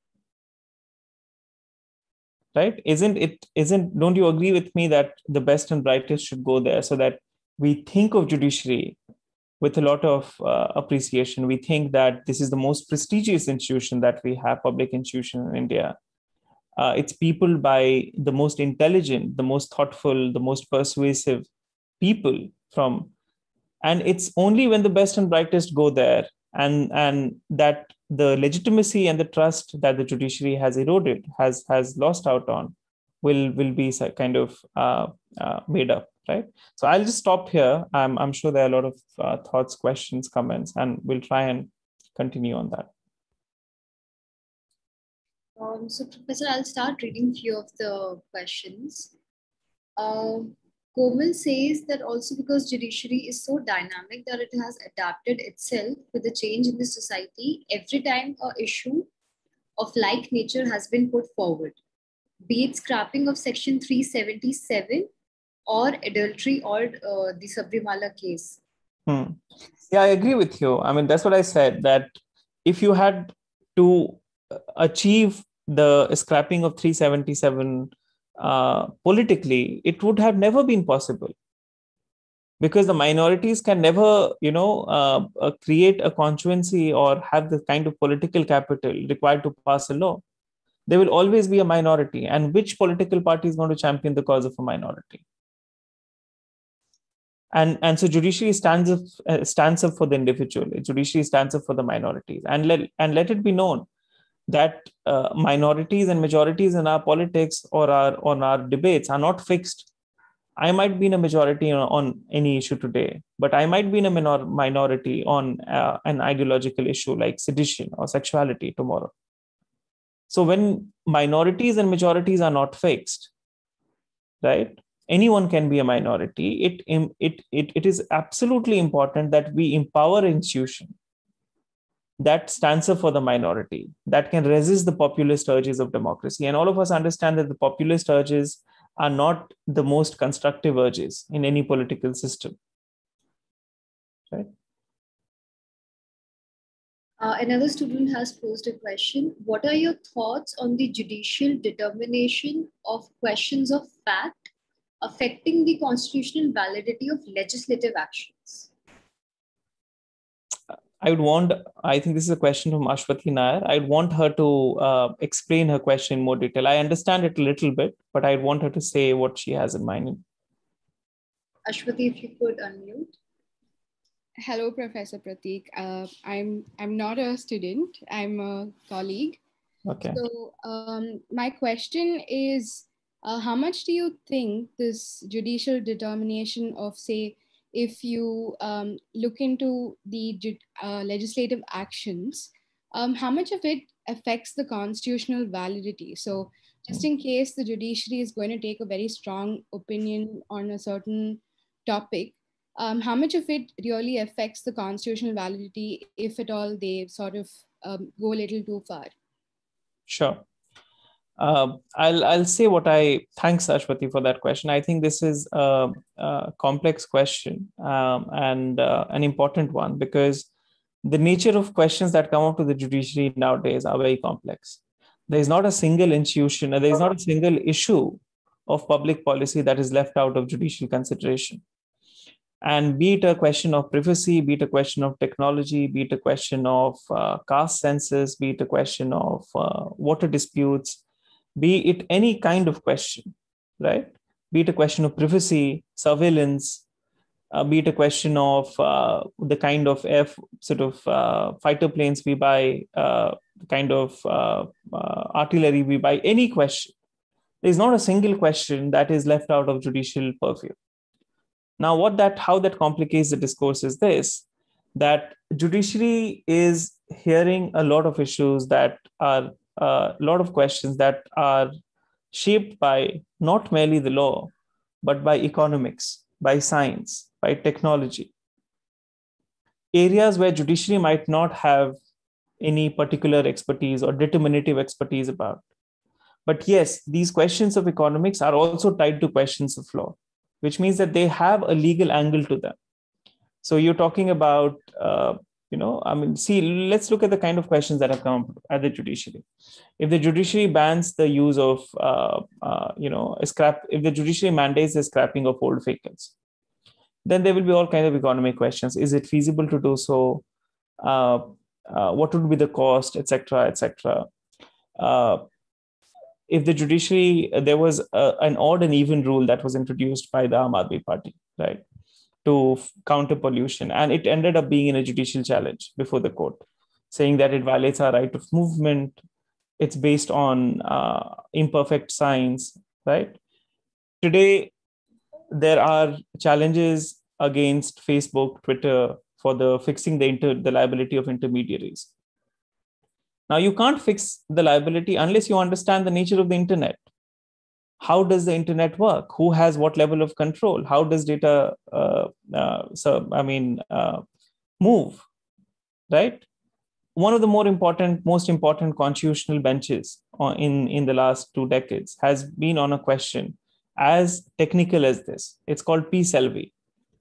Right? Isn't it, isn't, don't you agree with me that the best and brightest should go there, so that we think of judiciary with a lot of uh, appreciation? We think that this is the most prestigious institution that we have, public institution in India. Uh, it's peopled by the most intelligent, the most thoughtful, the most persuasive people from, and it's only when the best and brightest go there, and, and that the legitimacy and the trust that the judiciary has eroded, has, has lost out on, will, will be kind of uh, uh, made up, right? So I'll just stop here. I'm, I'm sure there are a lot of uh, thoughts, questions, comments, and we'll try and continue on that. Um, so Professor, I'll start reading few of the questions. Uh, Komal says that also because judiciary is so dynamic that it has adapted itself to the change in the society every time an issue of like nature has been put forward, be it scrapping of section three seventy-seven or adultery or uh, the Sabrimala case. Hmm. Yeah, I agree with you. I mean, that's what I said, that if you had to achieve the scrapping of three seventy-seven uh, politically, it would have never been possible, because the minorities can never, you know, uh, uh, create a constituency or have the kind of political capital required to pass a law. There will always be a minority, and which political party is going to champion the cause of a minority? And, and so judiciary stands up, uh, stands up for the individual. Judiciary stands up for the minorities. And let, and let it be known that uh, minorities and majorities in our politics or our, on our debates are not fixed. I might be in a majority on, on any issue today, but I might be in a minor, minority on uh, an ideological issue like sedition or sexuality tomorrow. So when minorities and majorities are not fixed, right? Anyone can be a minority. It, it, it, it is absolutely important that we empower institutions that stands up for the minority, that can resist the populist urges of democracy. And all of us understand that the populist urges are not the most constructive urges in any political system, right? Uh, another student has posed a question. What are your thoughts on the judicial determination of questions of fact affecting the constitutional validity of legislative actions? I would want, I think this is a question from Ashwati Nair. I'd want her to uh, explain her question in more detail. I understand it a little bit, but I'd want her to say what she has in mind. Ashwati, if you could unmute. Hello, Professor Pratik. Uh, I'm I'm not a student. I'm a colleague. Okay. So um, my question is, uh, how much do you think this judicial determination of, say, if you um, look into the uh, legislative actions, um, how much of it affects the constitutional validity? So just in case the judiciary is going to take a very strong opinion on a certain topic, um, how much of it really affects the constitutional validity, if at all they sort of um, go a little too far? Sure. Uh, I'll I'll say what I thanks Ashwati for that question. I think this is a, a complex question um, and uh, an important one, because the nature of questions that come up to the judiciary nowadays are very complex. There is not a single institution, there is not a single issue of public policy that is left out of judicial consideration. And be it a question of privacy, be it a question of technology, be it a question of uh, caste census, be it a question of uh, water disputes, be it any kind of question, right? Be it a question of privacy, surveillance, uh, be it a question of uh, the kind of air sort of uh, fighter planes we buy, uh, the kind of uh, uh, artillery we buy, any question. There's not a single question that is left out of judicial purview. Now, what that, how that complicates the discourse is this, that judiciary is hearing a lot of issues that are a uh, lot of questions that are shaped by not merely the law, but by economics, by science, by technology. Areas where judiciary might not have any particular expertise or determinative expertise about. But yes, these questions of economics are also tied to questions of law, which means that they have a legal angle to them. So you're talking about, uh, you know, I mean, see, let's look at the kind of questions that have come up at the judiciary. If the judiciary bans the use of, uh, uh, you know, a scrap, if the judiciary mandates the scrapping of old vehicles, then there will be all kinds of economic questions. Is it feasible to do so? Uh, uh, what would be the cost, et cetera, et cetera. Uh, if the judiciary, there was a, an odd and even rule that was introduced by the Aam Aadmi Party, right, to counter pollution. And it ended up being in a judicial challenge before the court, saying that it violates our right of movement. It's based on uh, imperfect science, right? Today, there are challenges against Facebook, Twitter for the fixing the, inter, the liability of intermediaries. Now, you can't fix the liability unless you understand the nature of the internet. How does the internet work? Who has what level of control? How does data, uh, uh, so, I mean, uh, move, right? One of the more important, most important constitutional benches in, in the last two decades has been on a question as technical as this. It's called P. Selvi.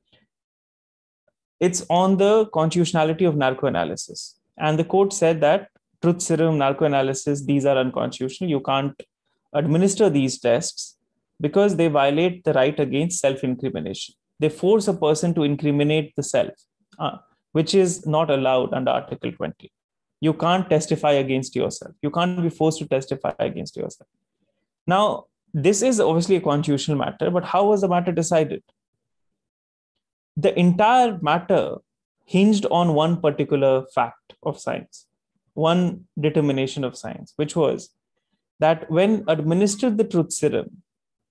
It's on the constitutionality of narco-analysis. And the court said that truth serum, narco-analysis, these are unconstitutional. You can't administer these tests because they violate the right against self-incrimination. They force a person to incriminate the self, uh, which is not allowed under Article twenty. You can't testify against yourself. You can't be forced to testify against yourself. Now, this is obviously a constitutional matter, but how was the matter decided? The entire matter hinged on one particular fact of science, one determination of science, which was that when administered the truth serum,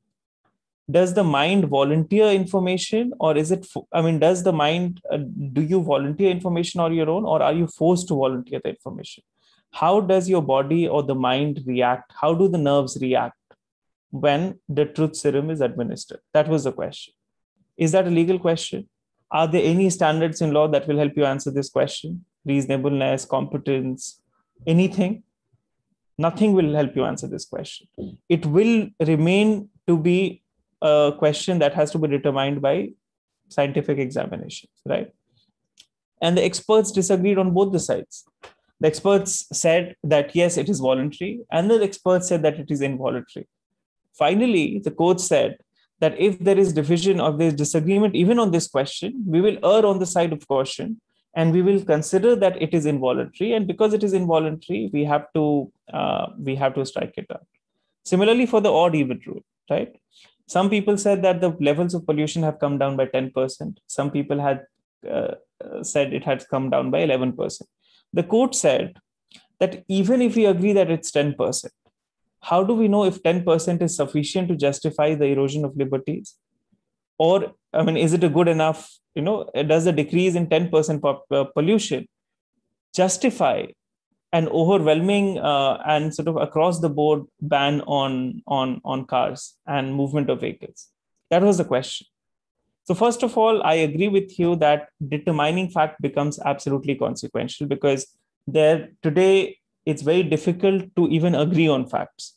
does the mind volunteer information, or is it, I mean, does the mind, uh, do you volunteer information on your own, or are you forced to volunteer the information? How does your body or the mind react? How do the nerves react when the truth serum is administered? That was the question. Is that a legal question? Are there any standards in law that will help you answer this question? Reasonableness, competence, anything? Nothing will help you answer this question. It will remain to be a question that has to be determined by scientific examinations, right? And the experts disagreed on both the sides. The experts said that, yes, it is voluntary, and the experts said that it is involuntary. Finally, the court said that if there is division or there is disagreement, even on this question, we will err on the side of caution, and we will consider that it is involuntary. And because it is involuntary, we have to uh, we have to strike it out. Similarly, for the odd even rule, right? Some people said that the levels of pollution have come down by ten percent. Some people had uh, said it had come down by eleven percent. The court said that even if we agree that it's ten percent, how do we know if ten percent is sufficient to justify the erosion of liberties? Or, I mean, is it a good enough, you know, does the decrease in ten percent pollution justify an overwhelming uh, and sort of across the board ban on, on, on cars and movement of vehicles? That was the question. So first of all, I agree with you that determining fact becomes absolutely consequential, because there today it's very difficult to even agree on facts.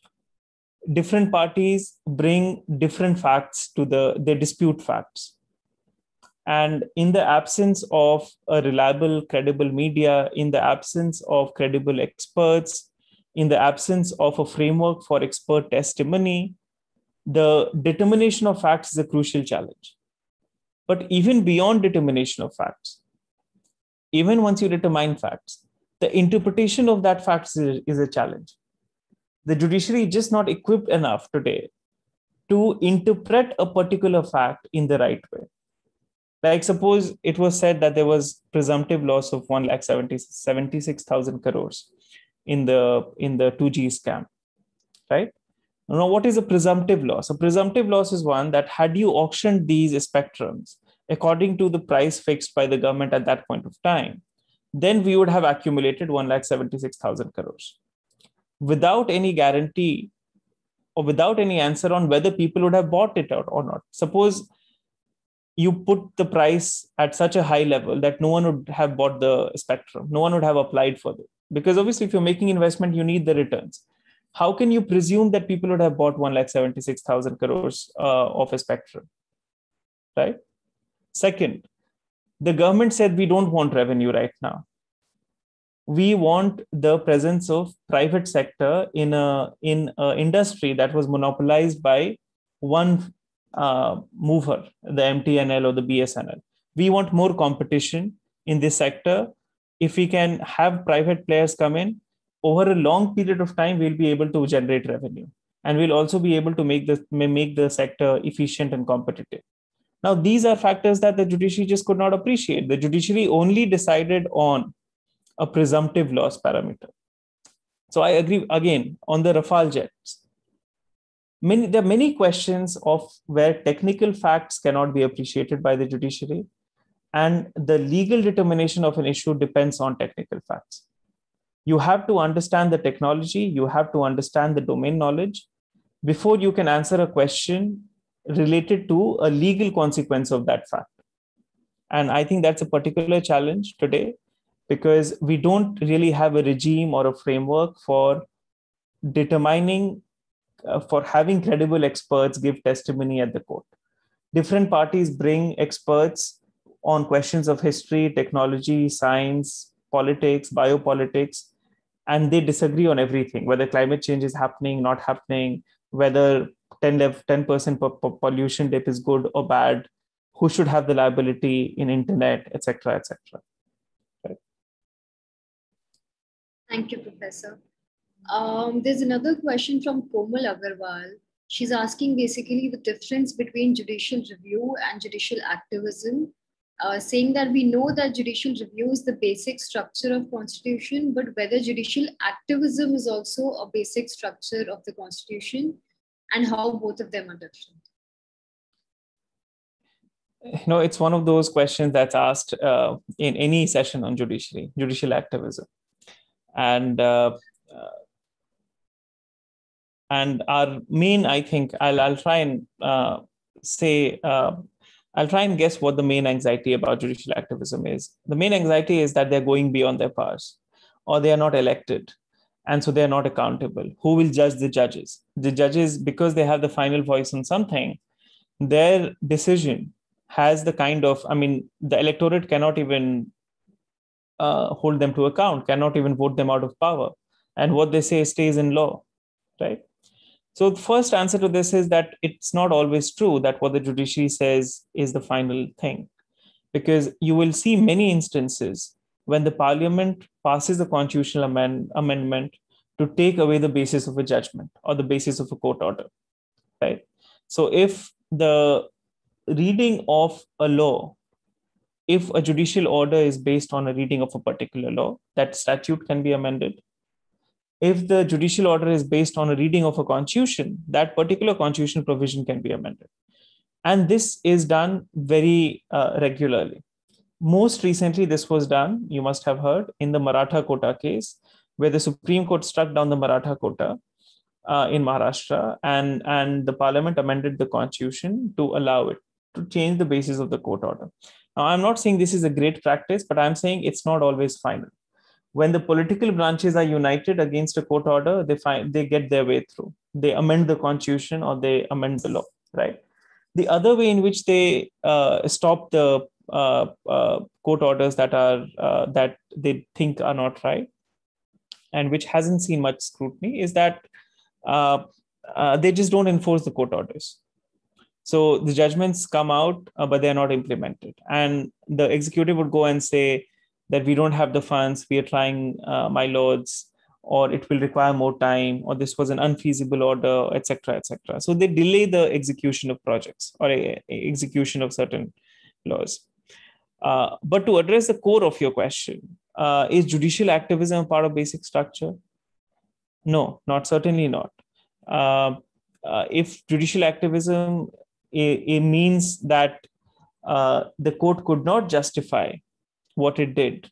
Different parties bring different facts to the, they dispute facts. And in the absence of a reliable, credible media, in the absence of credible experts, in the absence of a framework for expert testimony, the determination of facts is a crucial challenge. But even beyond determination of facts, even once you determine facts, the interpretation of that fact is, is a challenge. The judiciary is just not equipped enough today to interpret a particular fact in the right way. Like suppose it was said that there was presumptive loss of one lakh seventy-six thousand crores in the, in the two G scam, right? Now, what is a presumptive loss? A presumptive loss is one that had you auctioned these spectrums according to the price fixed by the government at that point of time, then we would have accumulated one lakh seventy-six thousand crores without any guarantee or without any answer on whether people would have bought it out or not. Suppose you put the price at such a high level that no one would have bought the spectrum, no one would have applied for it. Because obviously, if you're making investment, you need the returns. How can you presume that people would have bought one lakh seventy-six thousand crores uh, of a spectrum, right? Second, the government said we don't want revenue right now. We want the presence of private sector in a in a industry that was monopolized by one uh, mover, the M T N L or the B S N L. We want more competition in this sector. If we can have private players come in, over a long period of time, we'll be able to generate revenue, and we'll also be able to make the make the sector efficient and competitive. Now, these are factors that the judiciary just could not appreciate. The judiciary only decided on a presumptive loss parameter. So I agree again on the Rafale jets. Many, there are many questions of where technical facts cannot be appreciated by the judiciary, and the legal determination of an issue depends on technical facts. You have to understand the technology, you have to understand the domain knowledge before you can answer a question related to a legal consequence of that fact. And I think that's a particular challenge today, because we don't really have a regime or a framework for determining uh, for having credible experts give testimony at the court. Different parties bring experts on questions of history, technology, science, politics, biopolitics, and they disagree on everything, whether climate change is happening, not happening, whether ten percent pollution dip is good or bad, who should have the liability in internet, et cetera, et cetera. Right. Thank you, Professor. Um, there's another question from Komal Agarwal. She's asking basically the difference between judicial review and judicial activism, uh, saying that we know that judicial review is the basic structure of constitution, but whether judicial activism is also a basic structure of the constitution and how both of them are different. You know, it's one of those questions that's asked uh, in any session on judiciary, judicial activism. And uh, uh, And our main, I think, I'll, I'll try and uh, say, uh, I'll try and guess what the main anxiety about judicial activism is. The main anxiety is that they're going beyond their powers, or they are not elected. And so they're not accountable. Who will judge the judges? The judges, because they have the final voice on something, their decision has the kind of, I mean, the electorate cannot even uh, hold them to account, cannot even vote them out of power. And what they say stays in law, right? So the first answer to this is that it's not always true that what the judiciary says is the final thing, because you will see many instances when the parliament passes a constitutional amend- amendment to take away the basis of a judgment or the basis of a court order, right? So if the reading of a law, if a judicial order is based on a reading of a particular law, that statute can be amended. If the judicial order is based on a reading of a constitution, that particular constitutional provision can be amended. And this is done very uh, regularly. Most recently, this was done, you must have heard, in the Maratha quota case, where the Supreme Court struck down the Maratha quota uh, in Maharashtra, and, and the parliament amended the constitution to allow it to change the basis of the court order. Now, I'm not saying this is a great practice, but I'm saying it's not always final. When the political branches are united against a court order, they find they get their way through. They amend the constitution or they amend the law, right? The other way in which they uh, stop the uh, uh, court orders that are uh, that they think are not right, and which hasn't seen much scrutiny, is that uh, uh, they just don't enforce the court orders. So the judgments come out, uh, but they're not implemented. And the executive would go and say that we don't have the funds, we are trying, uh, my lords, or it will require more time, or this was an unfeasible order, et cetera, et cetera. So they delay the execution of projects or a, a execution of certain laws. Uh, but to address the core of your question, uh, is judicial activism a part of basic structure? No, not certainly not. Uh, uh, if judicial activism it, it means that uh, the court could not justify what it did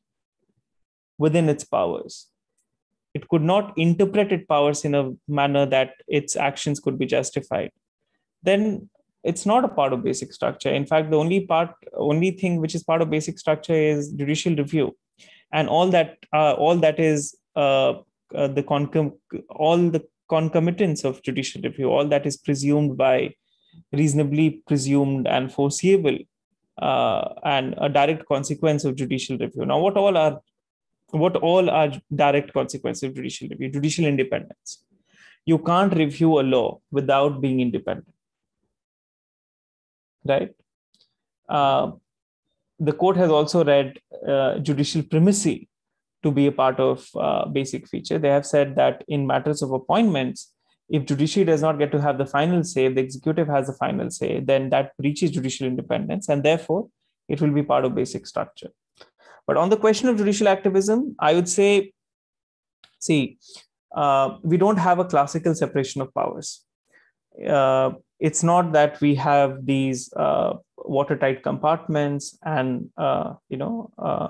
within its powers, it could not interpret its powers in a manner that its actions could be justified, then it's not a part of basic structure. In fact, the only part, only thing which is part of basic structure is judicial review, and all that, uh, all that is uh, uh, the concom- all the concomitants of judicial review, all that is presumed by, reasonably presumed and foreseeable, uh, and a direct consequence of judicial review. Now, what all are, what all are direct consequences of judicial review? Judicial independence. You can't review a law without being independent, right? Uh, the court has also read uh, judicial primacy to be a part of uh, basic feature. They have said that in matters of appointments, if judiciary does not get to have the final say, if the executive has the final say, then that breaches judicial independence, and therefore it will be part of basic structure. But on the question of judicial activism, I would say, see, uh, we don't have a classical separation of powers. Uh, it's not that we have these uh, watertight compartments and, uh, you know, uh,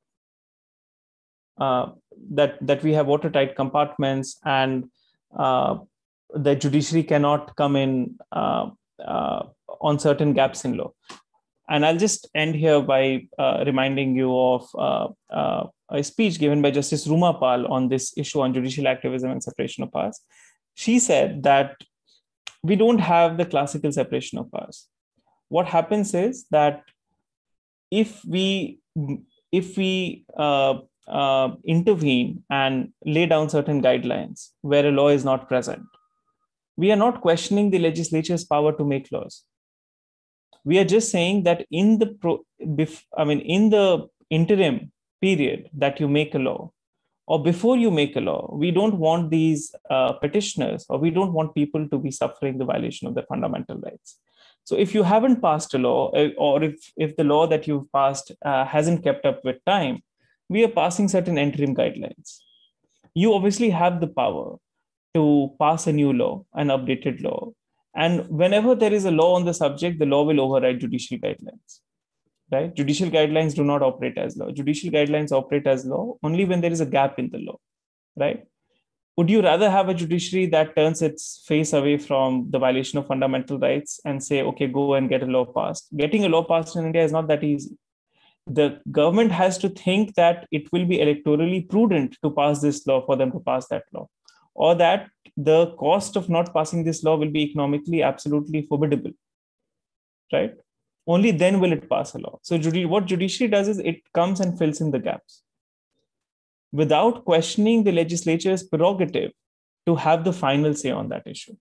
uh, that, that we have watertight compartments and uh, the judiciary cannot come in uh, uh, on certain gaps in law. And I'll just end here by uh, reminding you of uh, uh, a speech given by Justice Ruma Pal on this issue on judicial activism and separation of powers. she said that we don't have the classical separation of powers. What happens is that if we if we uh, uh, intervene and lay down certain guidelines where a law is not present, we are not questioning the legislature's power to make laws. We are just saying that in the pro, I mean, in the interim period that you make a law, or before you make a law, we don't want these uh, petitioners, or we don't want people to be suffering the violation of their fundamental rights. So if you haven't passed a law, or if, if the law that you've passed uh, hasn't kept up with time, we are passing certain interim guidelines. You obviously have the power to pass a new law, an updated law. And whenever there is a law on the subject, the law will override judicial guidelines. Right? Judicial guidelines do not operate as law. Judicial guidelines operate as law only when there is a gap in the law, right? Would you rather have a judiciary that turns its face away from the violation of fundamental rights and say, okay, go and get a law passed? Getting a law passed in India is not that easy. The government has to think that it will be electorally prudent to pass this law for them to pass that law, or that the cost of not passing this law will be economically absolutely formidable, right? Only then will it pass a law. So what judiciary does is it comes and fills in the gaps without questioning the legislature's prerogative to have the final say on that issue.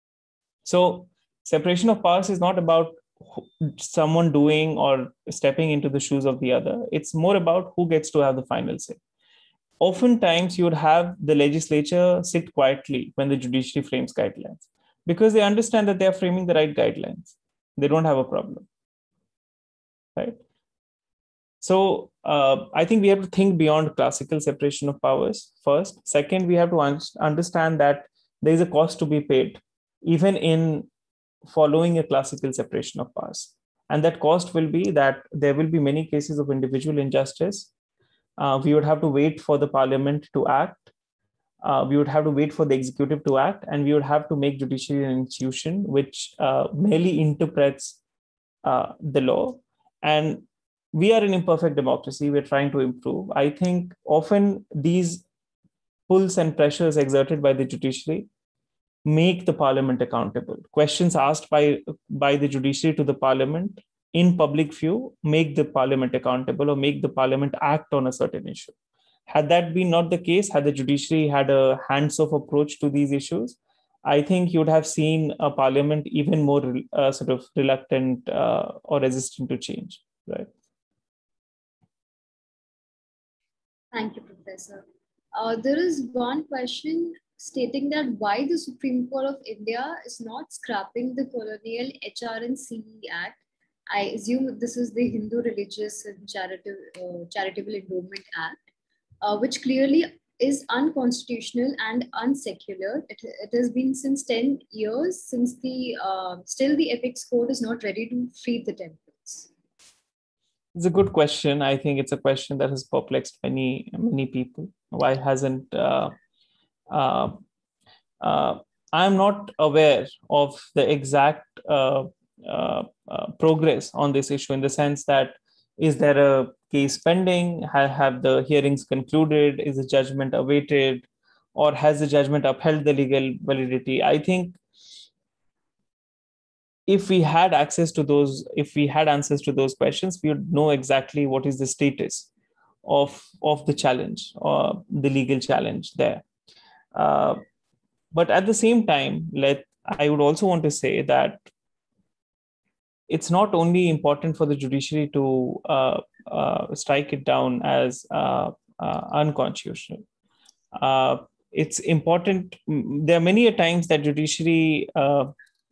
So separation of powers is not about someone doing or stepping into the shoes of the other. It's more about who gets to have the final say. Oftentimes, you would have the legislature sit quietly when the judiciary frames guidelines because they understand that they are framing the right guidelines. They don't have a problem. Right. So uh, I think we have to think beyond classical separation of powers first. Second, we have to un- understand that there is a cost to be paid, even in following a classical separation of powers. And that cost will be that there will be many cases of individual injustice. Uh, we would have to wait for the parliament to act. Uh, we would have to wait for the executive to act, and we would have to make judiciary an institution which uh, merely interprets uh, the law. And we are an imperfect democracy. We're trying to improve. I think often these pulls and pressures exerted by the judiciary make the parliament accountable. Questions asked by, by the judiciary to the parliament in public view make the parliament accountable or make the parliament act on a certain issue. Had that been not the case, had the judiciary had a hands-off approach to these issues, I think you would have seen a parliament even more uh, sort of reluctant uh, or resistant to change, right? Thank you, Professor. Uh, there is one question stating that why the Supreme Court of India is not scrapping the colonial H R N C E Act. I assume this is the Hindu Religious and Charitable, uh, Charitable Endowment Act, uh, which clearly is unconstitutional and unsecular. It, it has been since ten years since the, uh, still the Apex Court is not ready to free the temples. It's a good question. I think it's a question that has perplexed many, many people. Why hasn't, uh, uh, uh, I'm not aware of the exact uh, uh, uh, progress on this issue, in the sense that, is there a case pending? Have, have the hearings concluded? Is the judgment awaited? Or has the judgment upheld the legal validity? I think if we had access to those, if we had answers to those questions, we would know exactly what is the status of, of the challenge or the legal challenge there. Uh, but at the same time, let I would also want to say that it's not only important for the judiciary to uh, uh, strike it down as uh, uh, unconstitutional. Uh, it's important. There are many a times that judiciary, uh,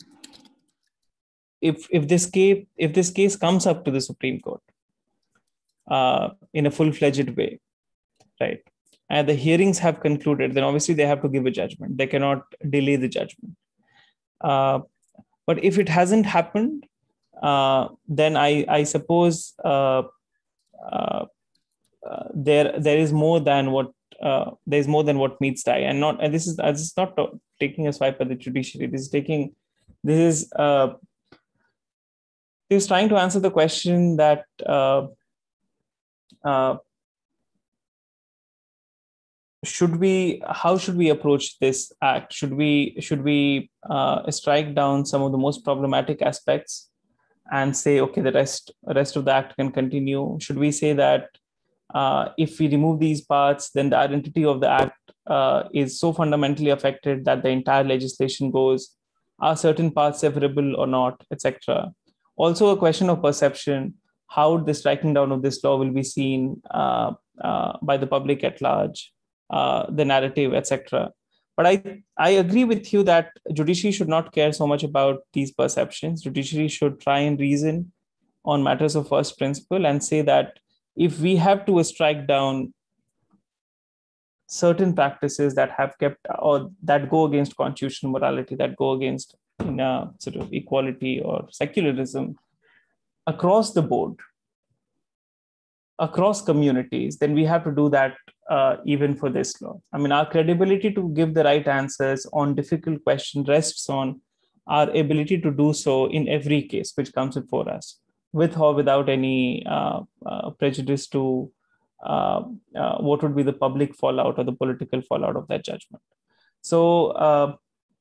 if if this case if this case comes up to the Supreme Court uh, in a full-fledged way, right, and the hearings have concluded, then obviously they have to give a judgment. They cannot delay the judgment. Uh, but if it hasn't happened, uh, then I I suppose uh, uh, uh, there there is more than what uh, there is more than what meets the eye, and not and this is this is not taking a swipe at the judiciary. This is taking this is. Uh, He was trying to answer the question that uh, uh, should we, how should we approach this act? Should we, should we uh, strike down some of the most problematic aspects and say, okay, the rest, rest of the act can continue? Should we say that uh, if we remove these parts, then the identity of the act uh, is so fundamentally affected that the entire legislation goes, are certain parts severable or not, et cetera? Also a question of perception, how the striking down of this law will be seen uh, uh, by the public at large, uh, the narrative, et cetera. But I, I agree with you that judiciary should not care so much about these perceptions. Judiciary should try and reason on matters of first principle and say that if we have to strike down certain practices that have kept or that go against constitutional morality, that go against you know, sort of equality or secularism across the board, across communities, then we have to do that uh, even for this law. I mean, our credibility to give the right answers on difficult questions rests on our ability to do so in every case which comes before us, with or without any uh, uh, prejudice to uh, uh, what would be the public fallout or the political fallout of that judgment. So uh,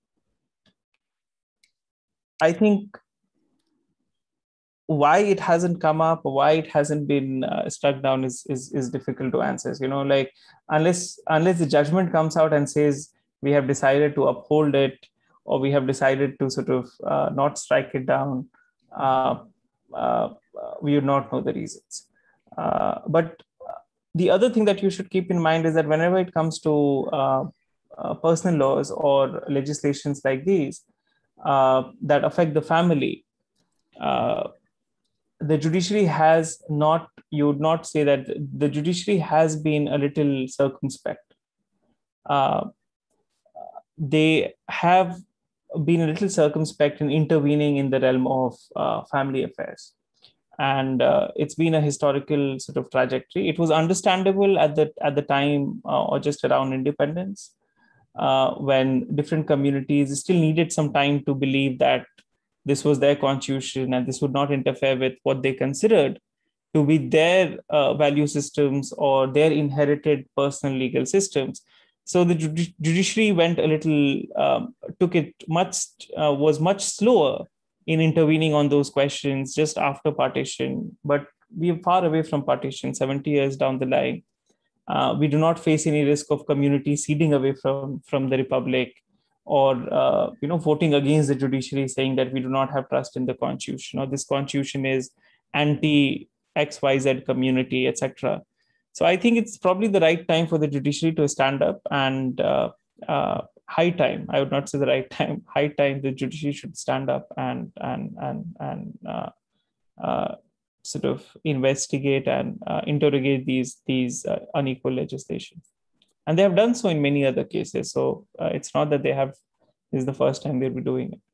I think why it hasn't come up, why it hasn't been uh, struck down is, is is difficult to answer. You know, like unless unless the judgment comes out and says we have decided to uphold it, or we have decided to sort of uh, not strike it down, uh, uh, we would not know the reasons. Uh, but the other thing that you should keep in mind is that whenever it comes to uh, uh, personal laws or legislations like these uh, that affect the family, uh, the judiciary has not, you would not say that the judiciary has been a little circumspect. Uh, they have been a little circumspect in intervening in the realm of uh, family affairs. And uh, it's been a historical sort of trajectory. It was understandable at the, at the time uh, or just around independence, uh, when different communities still needed some time to believe that this was their constitution and this would not interfere with what they considered to be their uh, value systems or their inherited personal legal systems. So the judi- judiciary went a little, um, took it much, uh, was much slower in intervening on those questions just after partition. But we are far away from partition, seventy years down the line. Uh, we do not face any risk of communities ceding away from, from the republic, or uh, you know, voting against the judiciary, saying that we do not have trust in the constitution, or this constitution is anti X Y Z community, et cetera. So I think it's probably the right time for the judiciary to stand up, and uh, uh, high time, I would not say the right time, high time the judiciary should stand up and and and and uh, uh, sort of investigate and uh, interrogate these these uh, unequal legislation. And they have done so in many other cases. So uh, it's not that they have, this is the first time they'll be doing it.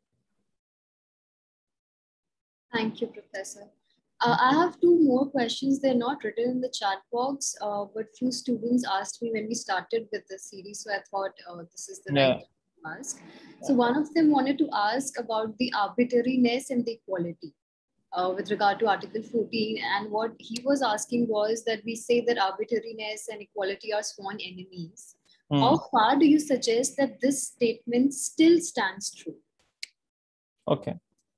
Thank you, Professor. Uh, I have two more questions. They're not written in the chat box, uh, but few students asked me when we started with the series. So I thought uh, this is the Yeah. right time to ask. So one of them wanted to ask about the arbitrariness and the equality. Uh, with regard to Article fourteen, and what he was asking was that we say that arbitrariness and equality are sworn enemies. Mm. How far do you suggest that this statement still stands true? Okay.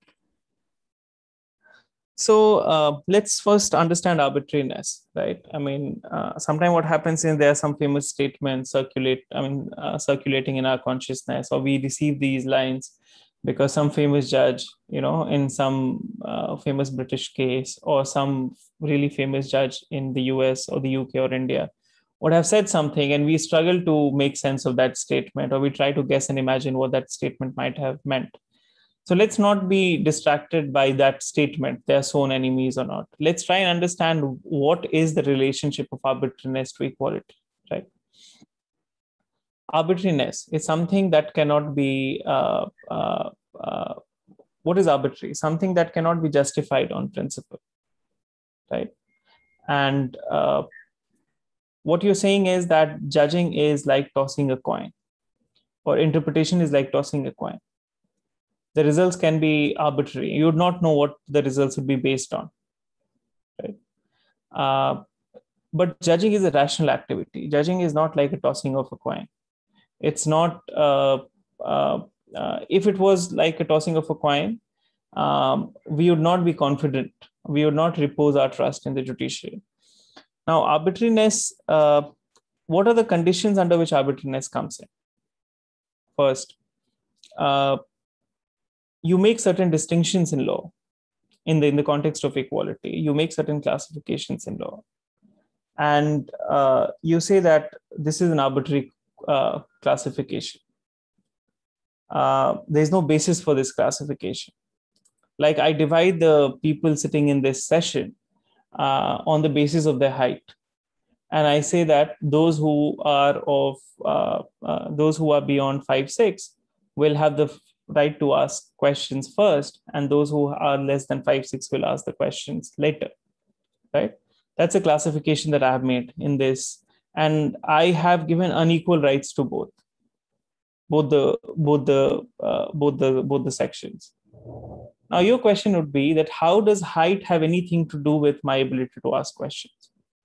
So uh, let's first understand arbitrariness, right? I mean, uh, sometimes what happens is there are some famous statements circulate, I mean, uh, circulating in our consciousness, or we receive these lines because some famous judge, you know, in some uh, famous British case, or some really famous judge in the U S or the U K or India would have said something, and we struggle to make sense of that statement, or we try to guess and imagine what that statement might have meant. So let's not be distracted by that statement, they're sworn enemies or not. Let's try and understand what is the relationship of arbitrariness to equality, right? Arbitrariness is something that cannot be, uh, uh, uh, what is arbitrary? Something that cannot be justified on principle, right? And uh, what you're saying is that judging is like tossing a coin, or interpretation is like tossing a coin. The results can be arbitrary. You would not know what the results would be based on, right? Uh, but judging is a rational activity. Judging is not like a tossing of a coin. It's not, uh, uh, uh, if it was like a tossing of a coin, um, we would not be confident. We would not repose our trust in the judiciary. Now, arbitrariness, uh, what are the conditions under which arbitrariness comes in? First, uh, you make certain distinctions in law in the, in the context of equality. You make certain classifications in law. And uh, you say that this is an arbitrary uh, classification. Uh, there's no basis for this classification. Like I divide the people sitting in this session uh, on the basis of their height. And I say that those who are of, uh, uh, those who are beyond five, six will have the right to ask questions first. And those who are less than five, six will ask the questions later, right? That's a classification that I have made in this. And I have given unequal rights to both, both the, both the, uh, both the, both the sections. Now, your question would be that how does height have anything to do with my ability to ask questions?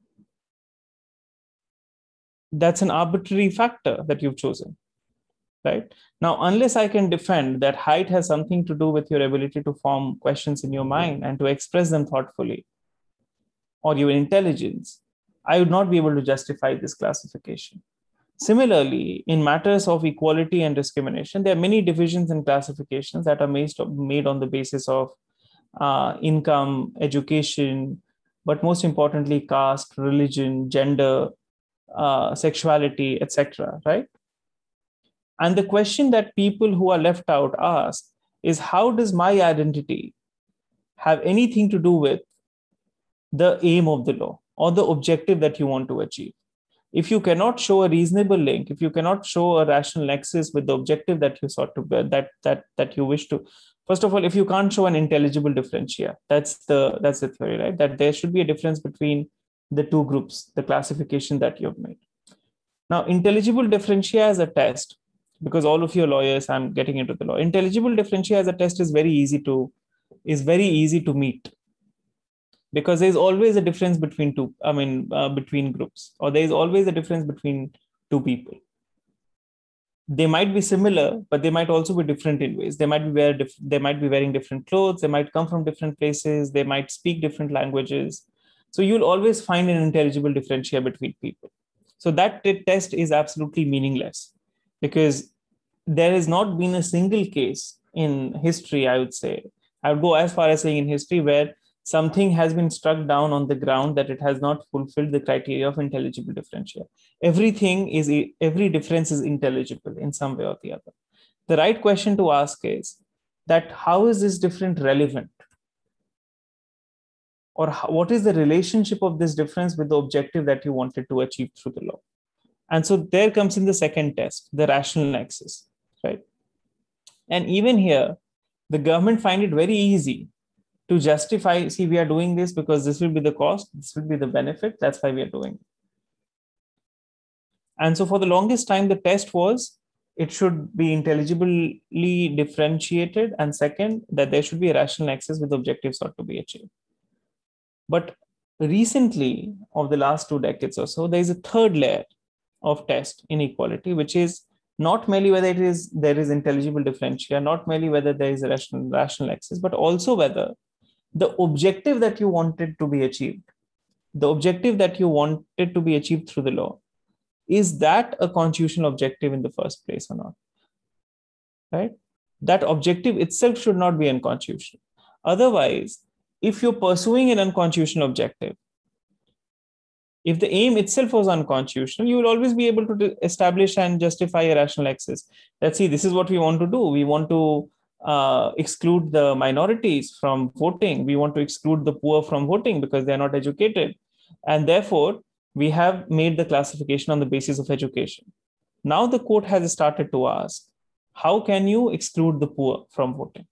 That's an arbitrary factor that you've chosen, right? Now, unless I can defend that height has something to do with your ability to form questions in your mind and to express them thoughtfully, or your intelligence, I would not be able to justify this classification. Similarly, in matters of equality and discrimination, there are many divisions and classifications that are made, made on the basis of uh, income, education, but most importantly, caste, religion, gender, uh, sexuality, et cetera, right? And the question that people who are left out ask is, how does my identity have anything to do with the aim of the law or the objective that you want to achieve? If you cannot show a reasonable link, if you cannot show a rational nexus with the objective that you sought to that that that you wish to, first of all, if you can't show an intelligible differentia, that's the that's the theory, right? That there should be a difference between the two groups, the classification that you've made. Now, intelligible differentia as a test, because all of you are lawyers, I'm getting into the law. Intelligible differentia as a test is very easy to is very easy to meet. Because there's always a difference between two, I mean, uh, between groups, or there's always a difference between two people. They might be similar, but they might also be different in ways. They might be wear diff- they might be wearing different clothes. They might come from different places. They might speak different languages. So you'll always find an intelligible differentia between people. So that t- test is absolutely meaningless, because there has not been a single case in history, I would say. I would go as far as saying in history where something has been struck down on the ground that it has not fulfilled the criteria of intelligible differentia. Everything is, every difference is intelligible in some way or the other. The right question to ask is that how is this difference relevant? Or how, what is the relationship of this difference with the objective that you wanted to achieve through the law? And so there comes in the second test, the rational nexus, right? And even here, the government find it very easy to justify, see, we are doing this because this will be the cost, this will be the benefit, that's why we are doing it. And so for the longest time, the test was, it should be intelligibly differentiated, and second, that there should be a rational nexus with objectives sought to be achieved. But recently, of the last two decades or so, there is a third layer of test inequality, which is not merely whether it is there is intelligible differentia, not merely whether there is a rational, rational nexus, but also whether the objective that you wanted to be achieved, the objective that you wanted to be achieved through the law, is that a constitutional objective in the first place or not, right? That objective itself should not be unconstitutional. Otherwise, if you're pursuing an unconstitutional objective, if the aim itself was unconstitutional, you will always be able to establish and justify a rational nexus. Let's see, this is what we want to do. We want to uh, exclude the minorities from voting. We want to exclude the poor from voting because they're not educated. And therefore, we have made the classification on the basis of education. Now the court has started to ask, how can you exclude the poor from voting?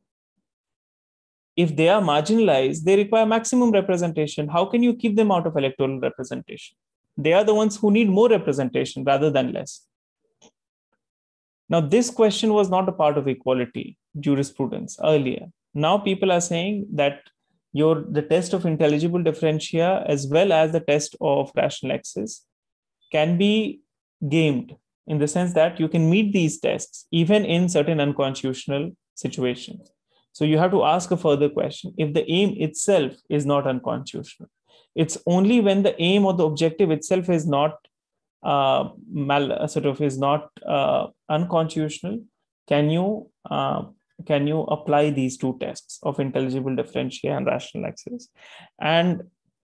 If they are marginalized, they require maximum representation. How can you keep them out of electoral representation? They are the ones who need more representation rather than less. Now, this question was not a part of equality jurisprudence earlier. Now people are saying that your the test of intelligible differentia as well as the test of rational access can be gamed, in the sense that you can meet these tests even in certain unconstitutional situations. So you have to ask a further question. If the aim itself is not unconstitutional, it's only when the aim or the objective itself is not uh, mal, sort of is not uh, unconstitutional, can you uh, can you apply these two tests of intelligible differentia and rational access? And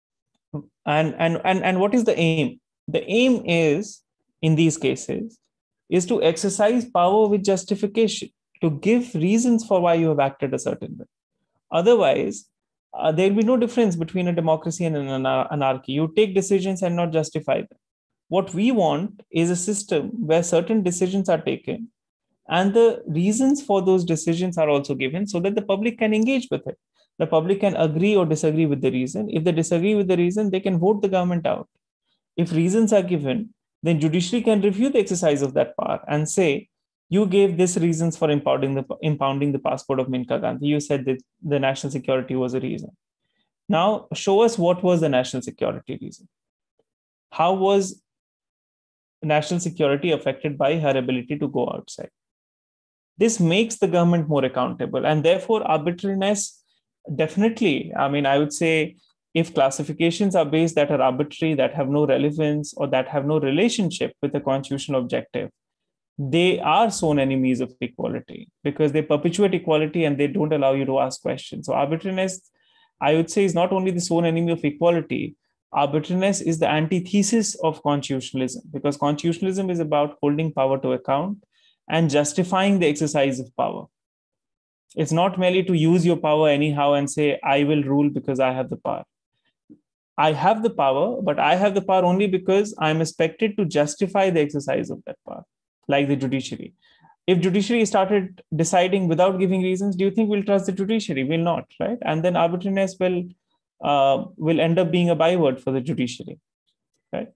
and and and, and what is the aim? The aim is, in these cases, is to exercise power with justification, to give reasons for why you have acted a certain way. Otherwise, uh, there will be no difference between a democracy and an anar- anarchy. You take decisions and not justify them. What we want is a system where certain decisions are taken and the reasons for those decisions are also given, so that the public can engage with it. The public can agree or disagree with the reason. If they disagree with the reason, they can vote the government out. If reasons are given, then judiciary can review the exercise of that power and say, you gave this reasons for impounding the, impounding the passport of Maneka Gandhi. You said that the national security was a reason. Now, show us what was the national security reason. How was national security affected by her ability to go outside? This makes the government more accountable, and therefore arbitrariness, definitely, I mean, I would say, if classifications are based that are arbitrary, that have no relevance, or that have no relationship with the constitutional objective, they are sworn enemies of equality, because they perpetuate equality and they don't allow you to ask questions. So arbitrariness, I would say, is not only the sworn enemy of equality. Arbitrariness is the antithesis of constitutionalism, because constitutionalism is about holding power to account and justifying the exercise of power. It's not merely to use your power anyhow and say, I will rule because I have the power. I have the power, but I have the power only because I'm expected to justify the exercise of that power, like the judiciary. If judiciary started deciding without giving reasons, do you think we'll trust the judiciary? We'll not, right? And then arbitrariness will, uh, will end up being a byword for the judiciary, right?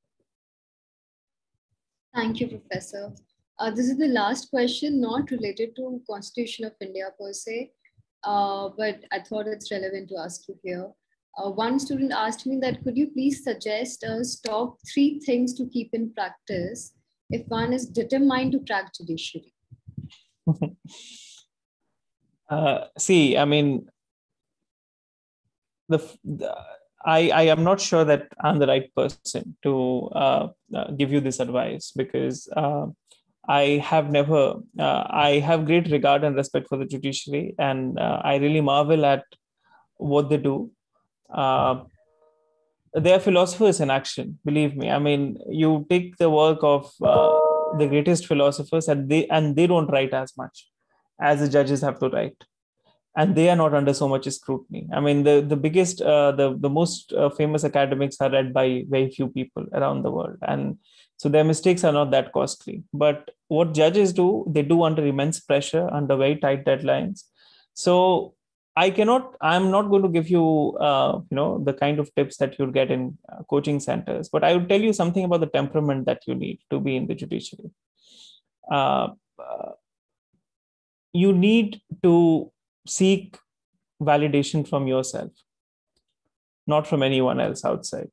Thank you, Professor. Uh, this is the last question, not related to Constitution of India per se, uh, but I thought it's relevant to ask you here. Uh, one student asked me that, could you please suggest us top three things to keep in practice if one is determined to crack judiciary? uh, see, I mean, the, the I, I am not sure that I'm the right person to uh, uh, give you this advice, because uh, I have never, uh, I have great regard and respect for the judiciary, and uh, I really marvel at what they do. Uh, they are philosophers in action, believe me. I mean, you take the work of uh, the greatest philosophers, and they and they don't write as much as the judges have to write, and they are not under so much scrutiny. I mean, the the biggest, uh, the the most uh, famous academics are read by very few people around the world, and so their mistakes are not that costly. But what judges do, they do under immense pressure, under very tight deadlines. So I cannot, I'm not going to give you, uh, you know, the kind of tips that you'll get in uh, coaching centers, but I would tell you something about the temperament that you need to be in the judiciary. Uh, uh, you need to seek validation from yourself, not from anyone else outside.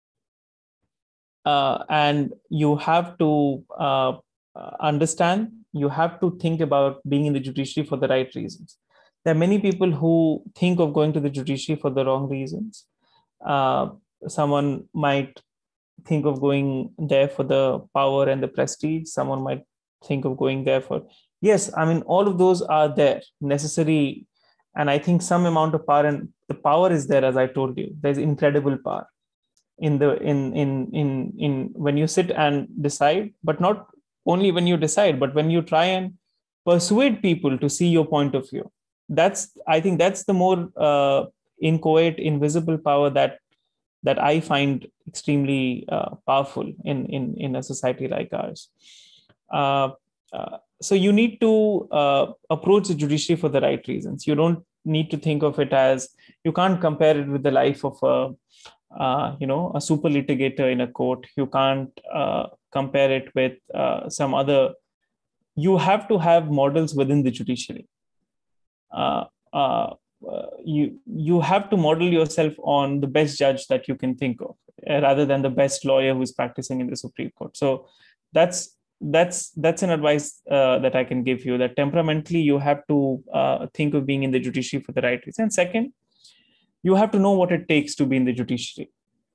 Uh, and you have to uh, understand, you have to think about being in the judiciary for the right reasons. There are many people who think of going to the judiciary for the wrong reasons. Uh, someone might think of going there for the power and the prestige. Someone might think of going there for, yes, I mean, all of those are there, necessary. And I think some amount of power, and the power is there, as I told you, there's incredible power in the, in, in, in, in when you sit and decide, but not only when you decide, but when you try and persuade people to see your point of view. That's, I think that's the more uh, inchoate, invisible power that that I find extremely uh, powerful in, in, in a society like ours. Uh, uh, so you need to uh, approach the judiciary for the right reasons. You don't need to think of it as, you can't compare it with the life of a, uh, you know, a super litigator in a court. You can't uh, compare it with uh, some other, you have to have models within the judiciary. Uh, uh, uh, you you have to model yourself on the best judge that you can think of, uh, rather than the best lawyer who's practicing in the Supreme Court. So that's that's that's an advice uh, that I can give you, that temperamentally you have to uh, think of being in the judiciary for the right reason. And second, you have to know what it takes to be in the judiciary.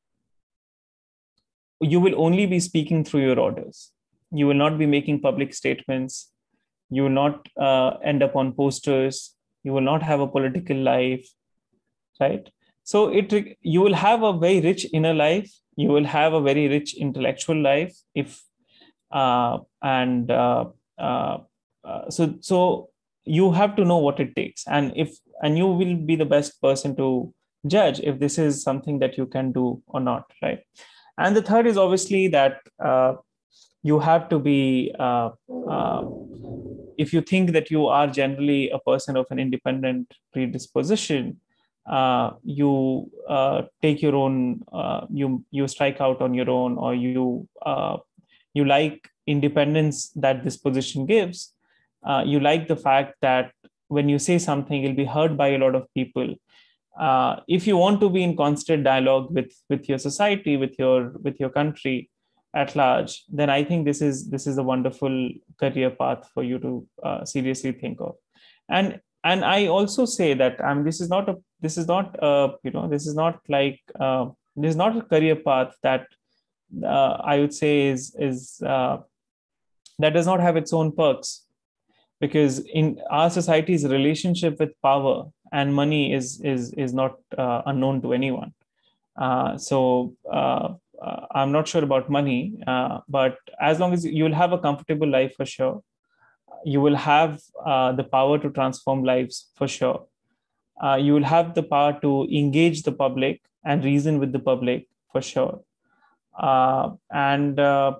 You will only be speaking through your orders. You will not be making public statements. You will not uh, end up on posters. You will not have a political life, right? So it you will have a very rich inner life. You will have a very rich intellectual life. If uh, and uh, uh, uh, so so you have to know what it takes, and if and you will be the best person to judge if this is something that you can do or not, right? And the third is obviously that uh, you have to be, uh, uh, if you think that you are generally a person of an independent predisposition, uh, you uh, take your own, uh, you you strike out on your own, or you uh, you like independence that this position gives. Uh, you like the fact that when you say something, it'll be heard by a lot of people. Uh, if you want to be in constant dialogue with with your society, with your with your country at large, then I think this is this is a wonderful career path for you to uh, seriously think of. And and I also say that um, this is not a this is not uh, you know this is not like uh, this is not a career path that uh, I would say is is uh, that does not have its own perks, because in our society's relationship with power and money is is is not uh, unknown to anyone. Uh, so uh, uh, I'm not sure about money, uh, but as long as you will have a comfortable life, for sure, you will have uh, the power to transform lives, for sure. Uh, you will have the power to engage the public and reason with the public, for sure. Uh, and uh,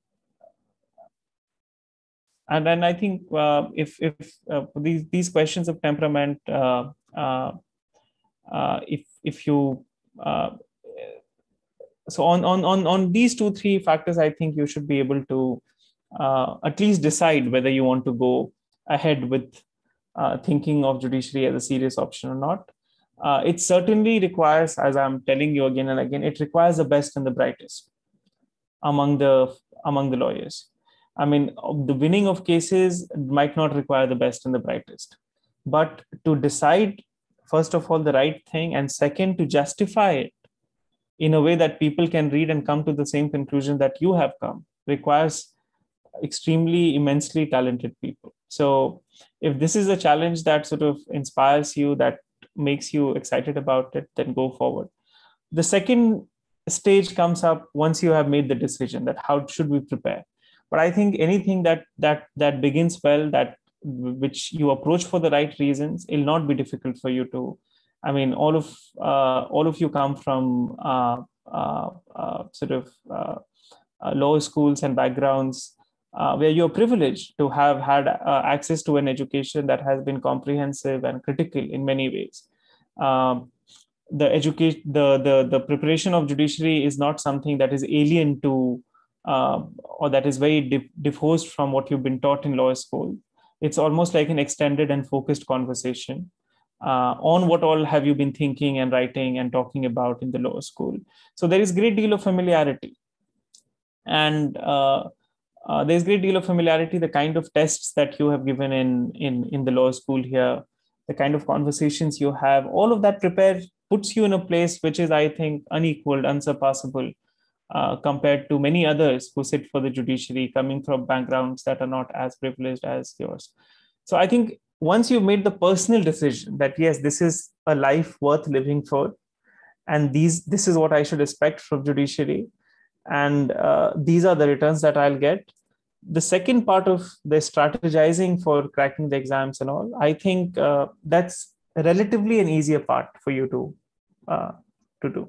and then I think uh, if if uh, these these questions of temperament, uh, uh, uh, if if you uh, so on on on on these two three factors, I think you should be able to uh, at least decide whether you want to go ahead with uh, thinking of judiciary as a serious option or not. Uh, it certainly requires, as I'm telling you again and again, it requires the best and the brightest among the among the lawyers. I mean, the winning of cases might not require the best and the brightest, but to decide, first of all, the right thing, and second, to justify it in a way that people can read and come to the same conclusion that you have come, requires extremely, immensely talented people. So if this is a challenge that sort of inspires you, that makes you excited about it, then go forward. The second stage comes up once you have made the decision that how should we prepare. But I think anything that that that begins well, that which you approach for the right reasons, it'll not be difficult for you to. I mean, all of uh, all of you come from uh, uh, uh, sort of uh, uh, law schools and backgrounds uh, where you're privileged to have had uh, access to an education that has been comprehensive and critical in many ways. Um, the education, the the the preparation of judiciary is not something that is alien to. Uh, or that is very di- divorced from what you've been taught in law school. It's almost like an extended and focused conversation uh, on what all have you been thinking and writing and talking about in the law school. So there is great deal of familiarity. And uh, uh, there's great deal of familiarity, the kind of tests that you have given in, in, in the law school here, the kind of conversations you have, all of that prepared puts you in a place which is, I think, unequaled, unsurpassable, Uh, compared to many others who sit for the judiciary coming from backgrounds that are not as privileged as yours. So I think once you've made the personal decision that, yes, this is a life worth living for, and these this is what I should expect from judiciary, and uh, these are the returns that I'll get. The second part of the strategizing for cracking the exams and all, I think uh, that's relatively an easier part for you to uh, to do.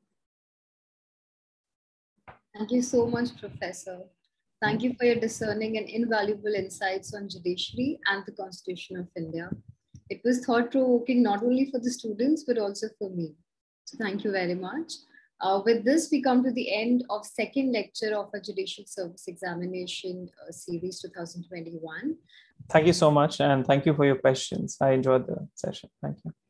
Thank you so much, Professor. Thank you for your discerning and invaluable insights on judiciary and the Constitution of India. It was thought-provoking not only for the students, but also for me. So thank you very much. Uh, with this, we come to the end of second lecture of a Judicial Service Examination uh, Series twenty twenty-one. Thank you so much. And thank you for your questions. I enjoyed the session. Thank you.